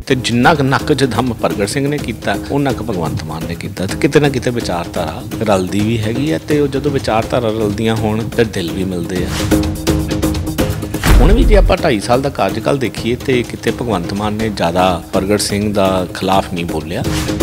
ਤੇ ਜਿੰਨਾ ਨੱਕ 'ਚ ਦਮ ਪ੍ਰਗਟ ਸਿੰਘ ਨੇ ਕੀਤਾ ਉਹਨਾਂ ਕੁ ਭਗਵੰਤ ਮਾਨ ਨੇ ਕੀਤਾ। ਤੇ ਕਿਤੇ ਨਾ ਕਿਤੇ ਵਿਚਾਰਧਾਰਾ ਰਲਦੀ ਵੀ ਹੈਗੀ ਆ ਤੇ ਉਹ ਜਦੋਂ ਵਿਚਾਰਧਾਰਾ ਰਲਦੀਆਂ ਹੋਣ ਤੇ ਦਿਲ ਵੀ ਮਿਲਦੇ ਆ। ਹੁਣ ਵੀ ਜੇ ਆਪਾਂ 2.5 ਸਾਲ ਦਾ ਕਾਰਜਕਾਲ ਦੇਖੀਏ ਤੇ ਕਿਤੇ ਭਗਵੰਤ ਮਾਨ ਨੇ ਜ਼ਿਆਦਾ ਪ੍ਰਗਟ ਸਿੰਘ ਦਾ ਖਿਲਾਫ ਨਹੀਂ ਬੋਲਿਆ।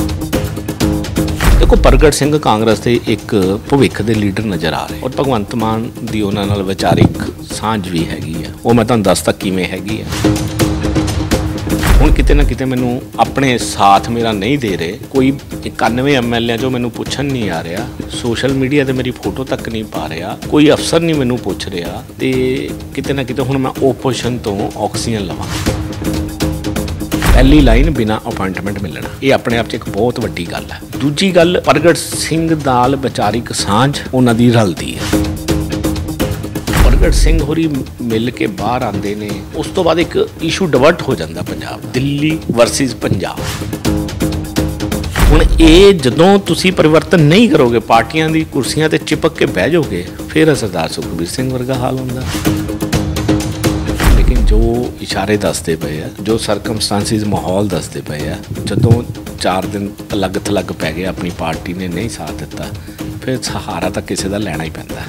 ਦੇਖੋ ਪ੍ਰਗਟ ਸਿੰਘ ਕਾਂਗਰਸ ਦੇ ਇੱਕ ਭਵਿੱਖ ਦੇ ਲੀਡਰ ਨਜ਼ਰ ਆ ਰਹੇ ਔਰ ਭਗਵੰਤ ਮਾਨ ਦੀ ਉਹਨਾਂ ਨਾਲ ਵਿਚਾਰਿਕ ਸਾਂਝ ਵੀ ਹੈਗੀ ਆ। ਉਹ ਮੈਂ ਤੁਹਾਨੂੰ ਦੱਸਦਾ ਕਿਵੇਂ ਹੈਗੀ ਆ। ਹੁਣ ਕਿਤੇ ਨਾ ਕਿਤੇ ਮੈਨੂੰ ਆਪਣੇ ਸਾਥ ਮੇਰਾ ਨਹੀਂ ਦੇ ਰਹੇ। ਕੋਈ 91 MLA ਜੋ ਮੈਨੂੰ ਪੁੱਛਣ ਨਹੀਂ ਆ ਰਿਹਾ, ਸੋਸ਼ਲ ਮੀਡੀਆ ਤੇ ਮੇਰੀ ਫੋਟੋ ਤੱਕ ਨਹੀਂ ਪਾ ਰਿਹਾ, ਕੋਈ ਅਫਸਰ ਨਹੀਂ ਮੈਨੂੰ ਪੁੱਛ ਰਿਹਾ ਤੇ ਕਿਤੇ ਨਾ ਕਿਤੇ ਹੁਣ ਮੈਂ ਓਪੋਜੀਸ਼ਨ ਤੋਂ ਆਕਸੀਜਨ ਲਵਾਂ। ਪਹਿਲੀ ਲਾਈਨ ਬਿਨਾਂ ਅਪਾਇੰਟਮੈਂਟ ਮਿਲਣਾ, ਇਹ ਆਪਣੇ ਆਪ 'ਚ ਇੱਕ ਬਹੁਤ ਵੱਡੀ ਗੱਲ ਹੈ। ਦੂਜੀ ਗੱਲ ਪ੍ਰਗਟ ਸਿੰਘ ਨਾਲ ਵਿਚਾਰਿਕ ਸਾਂਝ ਉਹਨਾਂ ਦੀ ਰਲਦੀ ਹੈ। ਪ੍ਰਗਟ ਸਿੰਘ ਹੋਰੀ ਮਿਲ ਕੇ ਬਾਹਰ ਆਉਂਦੇ ਨੇ, ਉਸ ਤੋਂ ਬਾਅਦ ਇੱਕ ਇਸ਼ੂ ਡਿਵਰਟ ਹੋ ਜਾਂਦਾ ਪੰਜਾਬ, ਦਿੱਲੀ ਵਰਸਿਸ ਪੰਜਾਬ। ਹੁਣ ਇਹ ਜਦੋਂ ਤੁਸੀਂ ਪਰਿਵਰਤਨ ਨਹੀਂ ਕਰੋਗੇ, ਪਾਰਟੀਆਂ ਦੀ ਕੁਰਸੀਆਂ ਤੇ ਚਿਪਕ ਕੇ ਬਹਿ ਜਾਓਗੇ, ਫਿਰ ਸਰਦਾਰ ਸੁਖਬੀਰ ਸਿੰਘ ਵਰਗਾ ਹਾਲ ਹੁੰਦਾ। ਲੇਕਿਨ ਜੋ ਇਸ਼ਾਰੇ ਦੱਸਦੇ ਪਏ ਆ, ਜੋ ਸਰਕਮਸਟੈਂਸਿਸ ਮਾਹੌਲ ਦੱਸਦੇ ਪਏ ਆ, ਜਦੋਂ 4 ਦਿਨ ਅਲੱਗ ਥਲੱਗ ਪੈ ਗਏ, ਆਪਣੀ ਪਾਰਟੀ ਨੇ ਨਹੀਂ ਸਾਥ ਦਿੱਤਾ, ਫਿਰ ਸਹਾਰਾ ਤਾਂ ਕਿਸੇ ਦਾ ਲੈਣਾ ਹੀ ਪੈਂਦਾ।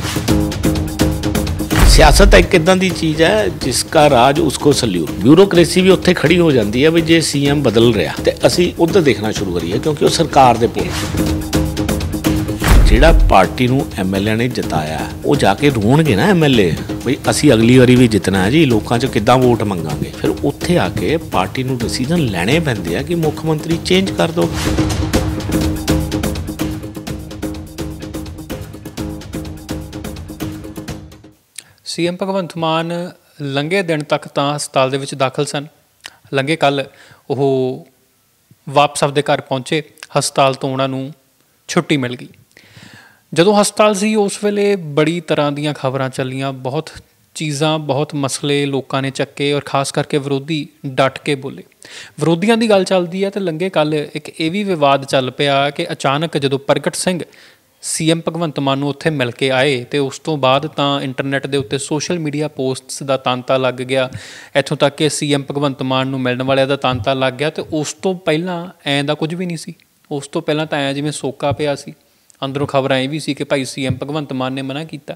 ਸਿਆਸਤ ਇੱਕ ਇੱਦਾਂ ਦੀ ਚੀਜ਼ ਹੈ ਜਿਸ ਦਾ ਰਾਜ ਉਸਕੋ ਸਲੂਟ। ਬਿਊਰੋਕ੍ਰੇਸੀ ਵੀ ਉੱਥੇ ਖੜੀ ਹੋ ਜਾਂਦੀ ਹੈ ਵੀ ਜੇ CM ਬਦਲ ਰਿਹਾ ਤੇ ਅਸੀਂ ਉੱਧਰ ਦੇਖਣਾ ਸ਼ੁਰੂ ਕਰੀਏ, ਕਿਉਂਕਿ ਉਹ ਸਰਕਾਰ ਦੇ ਪੁੱਲ। ਜਿਹੜਾ ਪਾਰਟੀ ਨੂੰ MLA ਨੇ ਜਿਤਾਇਆ ਉਹ ਜਾ ਕੇ ਰੋਣਗੇ ਨਾ MLA ਬਈ ਅਸੀਂ ਅਗਲੀ ਵਾਰੀ ਵੀ ਜਿੱਤਣਾ ਹੈ ਜੀ, ਲੋਕਾਂ 'ਚ ਕਿੱਦਾਂ ਵੋਟ ਮੰਗਾਂਗੇ। ਫਿਰ ਉੱਥੇ ਆ ਕੇ ਪਾਰਟੀ ਨੂੰ ਡਿਸੀਜਨ ਲੈਣੇ ਪੈਂਦੇ ਆ ਕਿ ਮੁੱਖ ਮੰਤਰੀ ਚੇਂਜ ਕਰ ਦਿਓ। CM ਭਗਵੰਤ ਮਾਨ ਲੰਘੇ ਦਿਨ ਤੱਕ ਤਾਂ ਹਸਪਤਾਲ ਦੇ ਵਿੱਚ ਦਾਖਲ ਸਨ। ਲੰਘੇ ਕੱਲ੍ਹ ਉਹ ਵਾਪਸ ਆਪਦੇ ਘਰ ਪਹੁੰਚੇ। ਹਸਪਤਾਲ ਤੋਂ ਉਹਨਾਂ ਨੂੰ ਛੁੱਟੀ ਮਿਲ ਗਈ। ਜਦੋਂ ਹਸਪਤਾਲ ਸੀ ਉਸ ਵੇਲੇ ਬੜੀ ਤਰ੍ਹਾਂ ਦੀਆਂ ਖਬਰਾਂ ਚੱਲੀਆਂ, ਬਹੁਤ ਚੀਜ਼ਾਂ, ਬਹੁਤ ਮਸਲੇ ਲੋਕਾਂ ਨੇ ਚੱਕੇ ਔਰ ਖ਼ਾਸ ਕਰਕੇ ਵਿਰੋਧੀ ਡਟ ਕੇ ਬੋਲੇ। ਵਿਰੋਧੀਆਂ ਦੀ ਗੱਲ ਚੱਲਦੀ ਹੈ ਅਤੇ ਲੰਘੇ ਕੱਲ੍ਹ ਇੱਕ ਇਹ ਵੀ ਵਿਵਾਦ ਚੱਲ ਪਿਆ ਕਿ ਅਚਾਨਕ ਜਦੋਂ ਪ੍ਰਗਟ ਸਿੰਘ CM ਭਗਵੰਤ ਮਾਨ ਨੂੰ ਉੱਥੇ ਮਿਲ ਕੇ ਆਏ ਅਤੇ ਉਸ ਤੋਂ ਬਾਅਦ ਤਾਂ ਇੰਟਰਨੈੱਟ ਦੇ ਉੱਤੇ ਸੋਸ਼ਲ ਮੀਡੀਆ ਪੋਸਟਸ ਦਾ ਤਾਂਤਾ ਲੱਗ ਗਿਆ। ਇੱਥੋਂ ਤੱਕ ਕਿ CM ਭਗਵੰਤ ਮਾਨ ਨੂੰ ਮਿਲਣ ਵਾਲਿਆਂ ਦਾ ਤਾਂਤਾ ਲੱਗ ਗਿਆ। ਅਤੇ ਉਸ ਤੋਂ ਪਹਿਲਾਂ ਐਂ ਦਾ ਕੁਝ ਵੀ ਨਹੀਂ ਸੀ। ਉਸ ਤੋਂ ਪਹਿਲਾਂ ਤਾਂ ਐਂ ਜਿਵੇਂ ਸੋਕਾ ਪਿਆ ਸੀ। ਅੰਦਰੋਂ ਖਬਰਾਂ ਇਹ ਵੀ ਸੀ ਕਿ ਭਾਈ CM ਭਗਵੰਤ ਮਾਨ ਨੇ ਮਨਾ ਕੀਤਾ,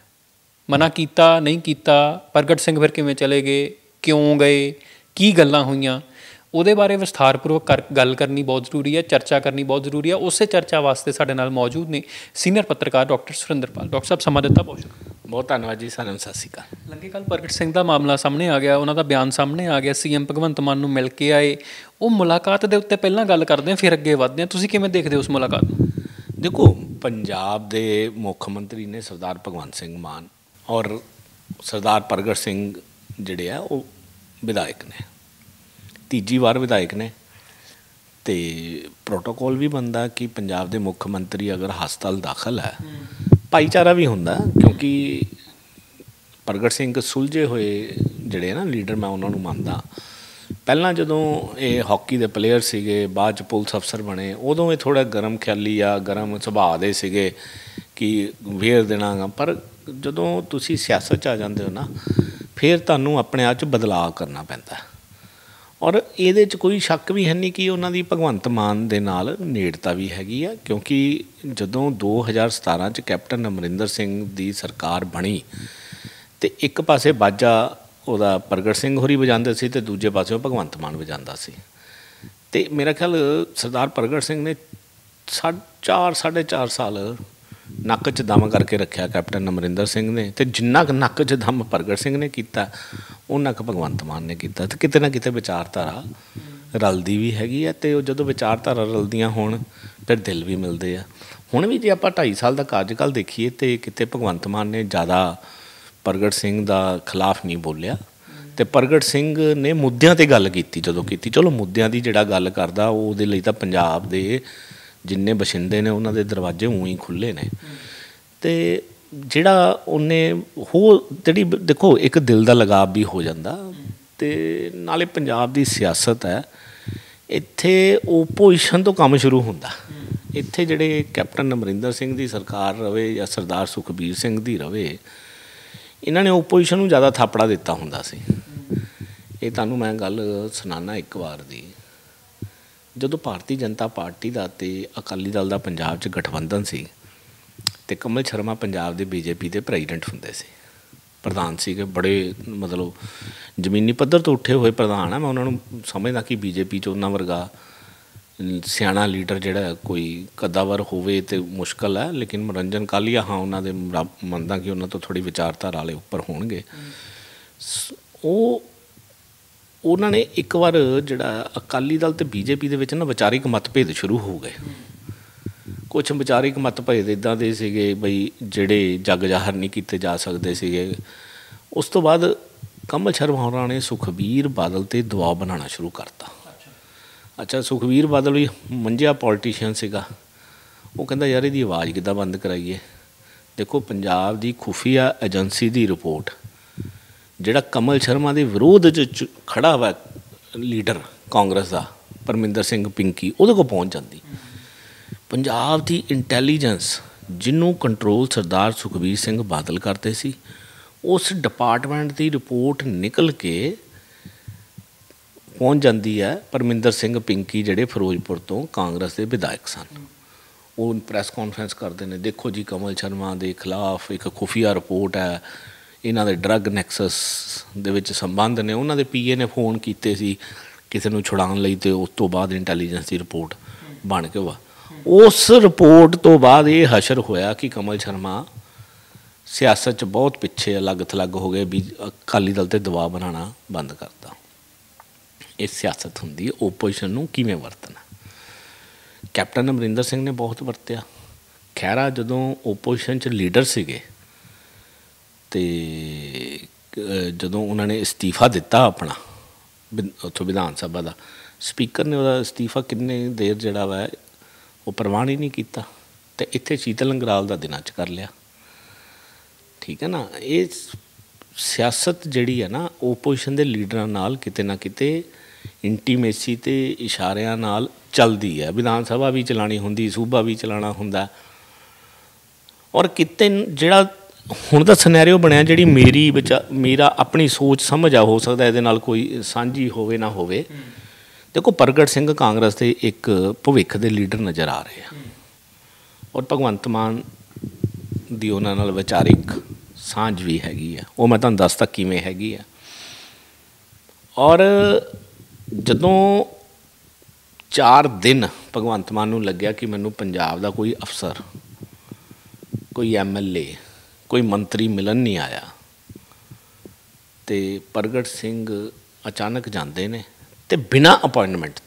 ਨਹੀਂ ਕੀਤਾ। ਪ੍ਰਗਟ ਸਿੰਘ ਫਿਰ ਕਿਵੇਂ ਚਲੇ ਗਏ, ਕਿਉਂ ਗਏ, ਕੀ ਗੱਲਾਂ ਹੋਈਆਂ, ਉਹਦੇ ਬਾਰੇ ਵਿਸਥਾਰਪੂਰਵਕ ਗੱਲ ਕਰਨੀ ਬਹੁਤ ਜ਼ਰੂਰੀ ਹੈ, ਚਰਚਾ ਕਰਨੀ ਬਹੁਤ ਜ਼ਰੂਰੀ ਹੈ। ਉਸੇ ਚਰਚਾ ਵਾਸਤੇ ਸਾਡੇ ਨਾਲ ਮੌਜੂਦ ਨੇ ਸੀਨੀਅਰ ਪੱਤਰਕਾਰ ਡਾਕਟਰ ਸੁਰਿੰਦਰਪਾਲ। ਡਾਕਟਰ ਸਾਹਿਬ ਸਮਾਂ ਦਿੱਤਾ ਬਹੁਤ ਸ਼ੁਕਰੀਆ। ਬਹੁਤ ਧੰਨਵਾਦ ਜੀ। ਸਾਰਿਆਂ ਨੂੰ ਸਤਿ ਸ਼੍ਰੀ ਅਕਾਲ। ਲੰਘੇ ਕੱਲ੍ਹ ਪ੍ਰਗਟ ਸਿੰਘ ਦਾ ਮਾਮਲਾ ਸਾਹਮਣੇ ਆ ਗਿਆ, ਉਹਨਾਂ ਦਾ ਬਿਆਨ ਸਾਹਮਣੇ ਆ ਗਿਆ। CM ਭਗਵੰਤ ਮਾਨ ਨੂੰ ਮਿਲ ਕੇ ਆਏ। ਉਹ ਮੁਲਾਕਾਤ ਦੇ ਉੱਤੇ ਪਹਿਲਾਂ ਗੱਲ ਕਰਦੇ ਹਾਂ, ਫਿਰ ਅੱਗੇ ਵੱਧਦੇ ਹਾਂ। ਤੁਸੀਂ ਕਿਵੇਂ ਦੇਖਦੇ ਹੋ ਉਸ ਮੁਲਾਕਾਤ ਨੂੰ? ਦੇਖੋ, ਪੰਜਾਬ ਦੇ ਮੁੱਖ ਮੰਤਰੀ ਨੇ ਸਰਦਾਰ ਭਗਵੰਤ ਸਿੰਘ ਮਾਨ ਔਰ ਸਰਦਾਰ ਪ੍ਰਗਟ ਸਿੰਘ ਜਿਹੜੇ ਆ ਉਹ ਵਿਧਾਇਕ ਨੇ, ਤੀਜੀ ਵਾਰ ਵਿਧਾਇਕ ਨੇ। ਅਤੇ ਪ੍ਰੋਟੋਕੋਲ ਵੀ ਬਣਦਾ ਕਿ ਪੰਜਾਬ ਦੇ ਮੁੱਖ ਮੰਤਰੀ ਅਗਰ ਹਸਪਤਾਲ ਦਾਖਲ ਹੈ, ਭਾਈਚਾਰਾ ਵੀ ਹੁੰਦਾ, ਕਿਉਂਕਿ ਪ੍ਰਗਟ ਸਿੰਘ ਸੁਲਝੇ ਹੋਏ ਜਿਹੜੇ ਨਾ ਲੀਡਰ ਮੈਂ ਉਹਨਾਂ ਨੂੰ ਮੰਨਦਾ। ਪਹਿਲਾਂ ਜਦੋਂ ਇਹ ਹਾਕੀ ਦੇ ਪਲੇਅਰ ਸੀਗੇ, ਬਾਅਦ 'ਚ ਪੁਲਿਸ ਅਫਸਰ ਬਣੇ, ਉਦੋਂ ਇਹ ਥੋੜ੍ਹਾ ਗਰਮ ਖਿਆਲੀ ਆ, ਗਰਮ ਸੁਭਾਅ ਦੇ ਸੀਗੇ ਕਿ ਵੇਰ ਦੇਣਾ। ਪਰ ਜਦੋਂ ਤੁਸੀਂ ਸਿਆਸਤ 'ਚ ਆ ਜਾਂਦੇ ਹੋ ਨਾ, ਫਿਰ ਤੁਹਾਨੂੰ ਆਪਣੇ ਆਪ 'ਚ ਬਦਲਾਅ ਕਰਨਾ ਪੈਂਦਾ। ਔਰ ਇਹਦੇ 'ਚ ਕੋਈ ਸ਼ੱਕ ਵੀ ਹੈ ਨਹੀਂ ਕਿ ਉਹਨਾਂ ਦੀ ਭਗਵੰਤ ਮਾਨ ਦੇ ਨਾਲ ਨੇੜਤਾ ਵੀ ਹੈਗੀ ਆ, ਕਿਉਂਕਿ ਜਦੋਂ 2017 'ਚ ਕੈਪਟਨ ਅਮਰਿੰਦਰ ਸਿੰਘ ਦੀ ਸਰਕਾਰ ਬਣੀ ਅਤੇ ਇੱਕ ਪਾਸੇ ਬਾਜਾ ਉਹਦਾ ਪ੍ਰਗਟ ਸਿੰਘ ਹੋਰੀ ਵਜਾਉਂਦੇ ਸੀ ਅਤੇ ਦੂਜੇ ਪਾਸੇ ਭਗਵੰਤ ਮਾਨ ਵਜਾਉਂਦਾ ਸੀ। ਅਤੇ ਮੇਰਾ ਖਿਆਲ ਸਰਦਾਰ ਪ੍ਰਗਟ ਸਿੰਘ ਨੇ 4.5 ਸਾਲ ਨੱਕ 'ਚ ਦਮ ਕਰਕੇ ਰੱਖਿਆ ਕੈਪਟਨ ਅਮਰਿੰਦਰ ਸਿੰਘ ਨੇ, ਅਤੇ ਜਿੰਨਾ ਕੁ ਨੱਕ 'ਚ ਦਮ ਪ੍ਰਗਟ ਸਿੰਘ ਨੇ ਕੀਤਾ ਉਹਨਾਂ ਕੁ ਭਗਵੰਤ ਮਾਨ ਨੇ ਕੀਤਾ। ਅਤੇ ਕਿਤੇ ਨਾ ਕਿਤੇ ਵਿਚਾਰਧਾਰਾ ਰਲਦੀ ਵੀ ਹੈਗੀ ਆ, ਅਤੇ ਉਹ ਜਦੋਂ ਵਿਚਾਰਧਾਰਾ ਰਲਦੀਆਂ ਹੋਣ ਫਿਰ ਦਿਲ ਵੀ ਮਿਲਦੇ ਆ। ਹੁਣ ਵੀ ਜੇ ਆਪਾਂ 2.5 ਸਾਲ ਦਾ ਕਾਰਜਕਾਲ ਦੇਖੀਏ ਤਾਂ ਕਿਤੇ ਭਗਵੰਤ ਮਾਨ ਨੇ ਜ਼ਿਆਦਾ ਪ੍ਰਗਟ ਸਿੰਘ ਦਾ ਖਿਲਾਫ ਨਹੀਂ ਬੋਲਿਆ ਅਤੇ ਪ੍ਰਗਟ ਸਿੰਘ ਨੇ ਮੁੱਦਿਆਂ 'ਤੇ ਗੱਲ ਕੀਤੀ। ਜਦੋਂ ਕੀਤੀ, ਚਲੋ ਮੁੱਦਿਆਂ ਦੀ ਜਿਹੜਾ ਗੱਲ ਕਰਦਾ ਉਹਦੇ ਲਈ ਤਾਂ ਪੰਜਾਬ ਦੇ ਜਿੰਨੇ ਬਸ਼ਿੰਦੇ ਨੇ ਉਹਨਾਂ ਦੇ ਦਰਵਾਜ਼ੇ ਊਂ ਹੀ ਖੁੱਲ੍ਹੇ ਨੇ। ਅਤੇ ਜਿਹੜਾ ਉਹਨੇ ਜਿਹੜੀ ਦੇਖੋ ਇੱਕ ਦਿਲ ਦਾ ਲਗਾਵ ਵੀ ਹੋ ਜਾਂਦਾ। ਅਤੇ ਨਾਲੇ ਪੰਜਾਬ ਦੀ ਸਿਆਸਤ ਹੈ, ਇੱਥੇ ਓਪੋਜੀਸ਼ਨ ਤੋਂ ਕੰਮ ਸ਼ੁਰੂ ਹੁੰਦਾ। ਇੱਥੇ ਜਿਹੜੇ ਕੈਪਟਨ ਅਮਰਿੰਦਰ ਸਿੰਘ ਦੀ ਸਰਕਾਰ ਰਵੇ ਜਾਂ ਸਰਦਾਰ ਸੁਖਬੀਰ ਸਿੰਘ ਦੀ ਰਵੇ, ਇਹਨਾਂ ਨੇ ਓਪੋਜੀਸ਼ਨ ਨੂੰ ਜ਼ਿਆਦਾ ਥਾਪੜਾ ਦਿੱਤਾ ਹੁੰਦਾ ਸੀ। ਇਹ ਤੁਹਾਨੂੰ ਮੈਂ ਗੱਲ ਸੁਣਾਉਣਾ ਇੱਕ ਵਾਰ ਦੀ। ਜਦੋਂ ਭਾਰਤੀ ਜਨਤਾ ਪਾਰਟੀ ਦਾ ਅਤੇ ਅਕਾਲੀ ਦਲ ਦਾ ਪੰਜਾਬ 'ਚ ਗਠਬੰਧਨ ਸੀ ਅਤੇ ਕਮਲ ਸ਼ਰਮਾ ਪੰਜਾਬ ਦੇ BJP ਦੇ ਪ੍ਰੈਜ਼ੀਡੈਂਟ ਹੁੰਦੇ ਸੀ, ਪ੍ਰਧਾਨ ਸੀਗੇ। ਬੜੇ ਮਤਲਬ ਜ਼ਮੀਨੀ ਪੱਧਰ ਤੋਂ ਉੱਠੇ ਹੋਏ ਪ੍ਰਧਾਨ ਆ। ਮੈਂ ਉਹਨਾਂ ਨੂੰ ਸਮਝਦਾ ਕਿ BJP 'ਚ ਉਹਨਾਂ ਵਰਗਾ ਸਿਆਣਾ ਲੀਡਰ ਜਿਹੜਾ ਕੋਈ ਕਦਾਵਰ ਹੋਵੇ ਤਾਂ ਮੁਸ਼ਕਿਲ ਹੈ, ਲੇਕਿਨ ਮਨੋਰੰਜਨ ਕਾਲੀਆ ਹਾਂ ਉਹਨਾਂ ਦੇ ਮੰਨਦਾ ਕਿ ਉਹਨਾਂ ਤੋਂ ਥੋੜ੍ਹੀ ਵਿਚਾਰਧਾਰਾ ਵਾਲੇ ਉੱਪਰ ਹੋਣਗੇ। ਉਹਨਾਂ ਨੇ ਇੱਕ ਵਾਰ ਜਿਹੜਾ ਅਕਾਲੀ ਦਲ ਅਤੇ BJP ਦੇ ਵਿੱਚ ਨਾ ਵਿਚਾਰਿਕ ਮਤਭੇਦ ਸ਼ੁਰੂ ਹੋ ਗਏ। ਕੁਛ ਵਿਚਾਰਿਕ ਮਤਭੇਦ ਇੱਦਾਂ ਦੇ ਸੀਗੇ ਬਈ ਜਿਹੜੇ ਜੱਗ ਜ਼ਾਹਰ ਨਹੀਂ ਕੀਤੇ ਜਾ ਸਕਦੇ ਸੀਗੇ। ਉਸ ਤੋਂ ਬਾਅਦ ਕਮਲ ਸ਼ਰਮਾ ਹੋਰਾਂ ਨੇ ਸੁਖਬੀਰ ਬਾਦਲ 'ਤੇ ਦਬਾਅ ਬਣਾਉਣਾ ਸ਼ੁਰੂ ਕਰਤਾ। ਅੱਛਾ, ਸੁਖਬੀਰ ਬਾਦਲ ਵੀ ਮੰਝਿਆ ਪੋਲੀਟੀਸ਼ੀਅਨ ਸੀਗਾ। ਉਹ ਕਹਿੰਦਾ ਯਾਰ ਇਹਦੀ ਆਵਾਜ਼ ਕਿੱਦਾਂ ਬੰਦ ਕਰਾਈਏ। ਦੇਖੋ, ਪੰਜਾਬ ਦੀ ਖੁਫੀਆ ਏਜੰਸੀ ਦੀ ਰਿਪੋਰਟ, ਜਿਹੜਾ ਕਮਲ ਸ਼ਰਮਾ ਦੇ ਵਿਰੋਧ 'ਚ ਖੜ੍ਹਾ ਵਾ ਲੀਡਰ ਕਾਂਗਰਸ ਦਾ ਪਰਮਿੰਦਰ ਸਿੰਘ ਪਿੰਕੀ, ਉਹਦੇ ਕੋਲ ਪਹੁੰਚ ਜਾਂਦੀ। ਪੰਜਾਬ ਦੀ ਇੰਟੈਲੀਜੈਂਸ ਜਿਹਨੂੰ ਕੰਟਰੋਲ ਸਰਦਾਰ ਸੁਖਬੀਰ ਸਿੰਘ ਬਾਦਲ ਕਰਦੇ ਸੀ, ਉਸ ਡਿਪਾਰਟਮੈਂਟ ਦੀ ਰਿਪੋਰਟ ਨਿਕਲ ਕੇ ਪਹੁੰਚ ਜਾਂਦੀ ਹੈ ਪਰਮਿੰਦਰ ਸਿੰਘ ਪਿੰਕੀ, ਜਿਹੜੇ ਫਿਰੋਜ਼ਪੁਰ ਤੋਂ ਕਾਂਗਰਸ ਦੇ ਵਿਧਾਇਕ ਸਨ। ਉਹ ਪ੍ਰੈਸ ਕਾਨਫਰੰਸ ਕਰਦੇ ਨੇ, ਦੇਖੋ ਜੀ ਕਮਲ ਸ਼ਰਮਾ ਦੇ ਖਿਲਾਫ ਇੱਕ ਖੁਫੀਆ ਰਿਪੋਰਟ ਹੈ, ਇਹਨਾਂ ਦੇ ਡਰੱਗ ਨੈਕਸਸ ਦੇ ਵਿੱਚ ਸੰਬੰਧ ਨੇ। ਉਹਨਾਂ ਦੇ PA ਨੇ ਫੋਨ ਕੀਤੇ ਸੀ ਕਿਸੇ ਨੂੰ ਛੁਡਾਉਣ ਲਈ, ਅਤੇ ਉਸ ਤੋਂ ਬਾਅਦ ਇੰਟੈਲੀਜੈਂਸ ਦੀ ਰਿਪੋਰਟ ਬਣ ਕੇ ਵਾ। ਉਸ ਰਿਪੋਰਟ ਤੋਂ ਬਾਅਦ ਇਹ ਹਸ਼ਰ ਹੋਇਆ ਕਿ ਕਮਲ ਸ਼ਰਮਾ ਸਿਆਸਤ 'ਚ ਬਹੁਤ ਪਿੱਛੇ ਅਲੱਗ ਥਲੱਗ ਹੋ ਗਏ, ਵੀ ਅਕਾਲੀ ਦਲ 'ਤੇ ਦਬਾਅ ਬਣਾਉਣਾ ਬੰਦ ਕਰਤਾ। ਇਹ ਸਿਆਸਤ ਹੁੰਦੀ ਹੈ, ਓਪੋਜੀਸ਼ਨ ਨੂੰ ਕਿਵੇਂ ਵਰਤਣਾ। ਕੈਪਟਨ ਅਮਰਿੰਦਰ ਸਿੰਘ ਨੇ ਬਹੁਤ ਵਰਤਿਆ। ਖਹਿਰਾ ਜਦੋਂ ਓਪੋਜੀਸ਼ਨ 'ਚ ਲੀਡਰ ਸੀਗੇ ਅਤੇ ਜਦੋਂ ਉਹਨਾਂ ਨੇ ਅਸਤੀਫਾ ਦਿੱਤਾ ਆਪਣਾ ਉੱਥੋਂ ਵਿਧਾਨ ਸਭਾ ਦਾ, ਸਪੀਕਰ ਨੇ ਉਹਦਾ ਅਸਤੀਫਾ ਕਿੰਨੇ ਦੇਰ ਜਿਹੜਾ ਵਾ ਉਹ ਪ੍ਰਵਾਨ ਹੀ ਨਹੀਂ ਕੀਤਾ, ਅਤੇ ਇੱਥੇ ਸ਼ੀਤਲ ਅੰਗਰਾਲ ਦਾ ਦਿਨਾਂ 'ਚ ਕਰ ਲਿਆ। ਠੀਕ ਹੈ ਨਾ। ਇਹ ਸਿਆਸਤ ਜਿਹੜੀ ਹੈ ਨਾ, ਓਪੋਜੀਸ਼ਨ ਦੇ ਲੀਡਰਾਂ ਨਾਲ ਕਿਤੇ ਨਾ ਕਿਤੇ ਇੰਟੀਮੇਸੀ ਅਤੇ ਇਸ਼ਾਰਿਆਂ ਨਾਲ ਚੱਲਦੀ ਹੈ। ਵਿਧਾਨ ਸਭਾ ਵੀ ਚਲਾਉਣੀ ਹੁੰਦੀ, ਸੂਬਾ ਵੀ ਚਲਾਉਣਾ ਹੁੰਦਾ। ਔਰ ਕਿਤੇ ਜਿਹੜਾ ਹੁਣ ਦਾ ਸਿਨੈਰੀਓ ਬਣਿਆ, ਜਿਹੜੀ ਮੇਰਾ ਆਪਣੀ ਸੋਚ ਸਮਝ ਆ, ਹੋ ਸਕਦਾ ਇਹਦੇ ਨਾਲ ਕੋਈ ਸਾਂਝੀ ਹੋਵੇ ਨਾ ਹੋਵੇ। ਦੇਖੋ, ਪ੍ਰਗਟ ਸਿੰਘ ਕਾਂਗਰਸ ਦੇ ਇੱਕ ਭਵਿੱਖ ਦੇ ਲੀਡਰ ਨਜ਼ਰ ਆ ਰਹੇ ਆ, ਔਰ ਭਗਵੰਤ ਮਾਨ ਦੀ ਉਹਨਾਂ ਨਾਲ ਵਿਚਾਰਿਕ ਸਾਂਝ ਵੀ ਹੈਗੀ ਆ। ਉਹ ਮੈਂ ਤੁਹਾਨੂੰ ਦੱਸਦਾ ਕਿਵੇਂ ਹੈਗੀ ਆ। ਔਰ ਜਦੋਂ 4 ਦਿਨ ਭਗਵੰਤ ਮਾਨ ਨੂੰ ਲੱਗਿਆ ਕਿ ਮੈਨੂੰ ਪੰਜਾਬ ਦਾ ਕੋਈ ਅਫਸਰ, ਕੋਈ MLA, ਕੋਈ ਮੰਤਰੀ ਮਿਲਣ ਨਹੀਂ ਆਇਆ, ਅਤੇ ਪ੍ਰਗਟ ਸਿੰਘ ਅਚਾਨਕ ਜਾਂਦੇ ਨੇ ਅਤੇ ਬਿਨਾਂ ਅਪੁਆਇੰਟਮੈਂਟ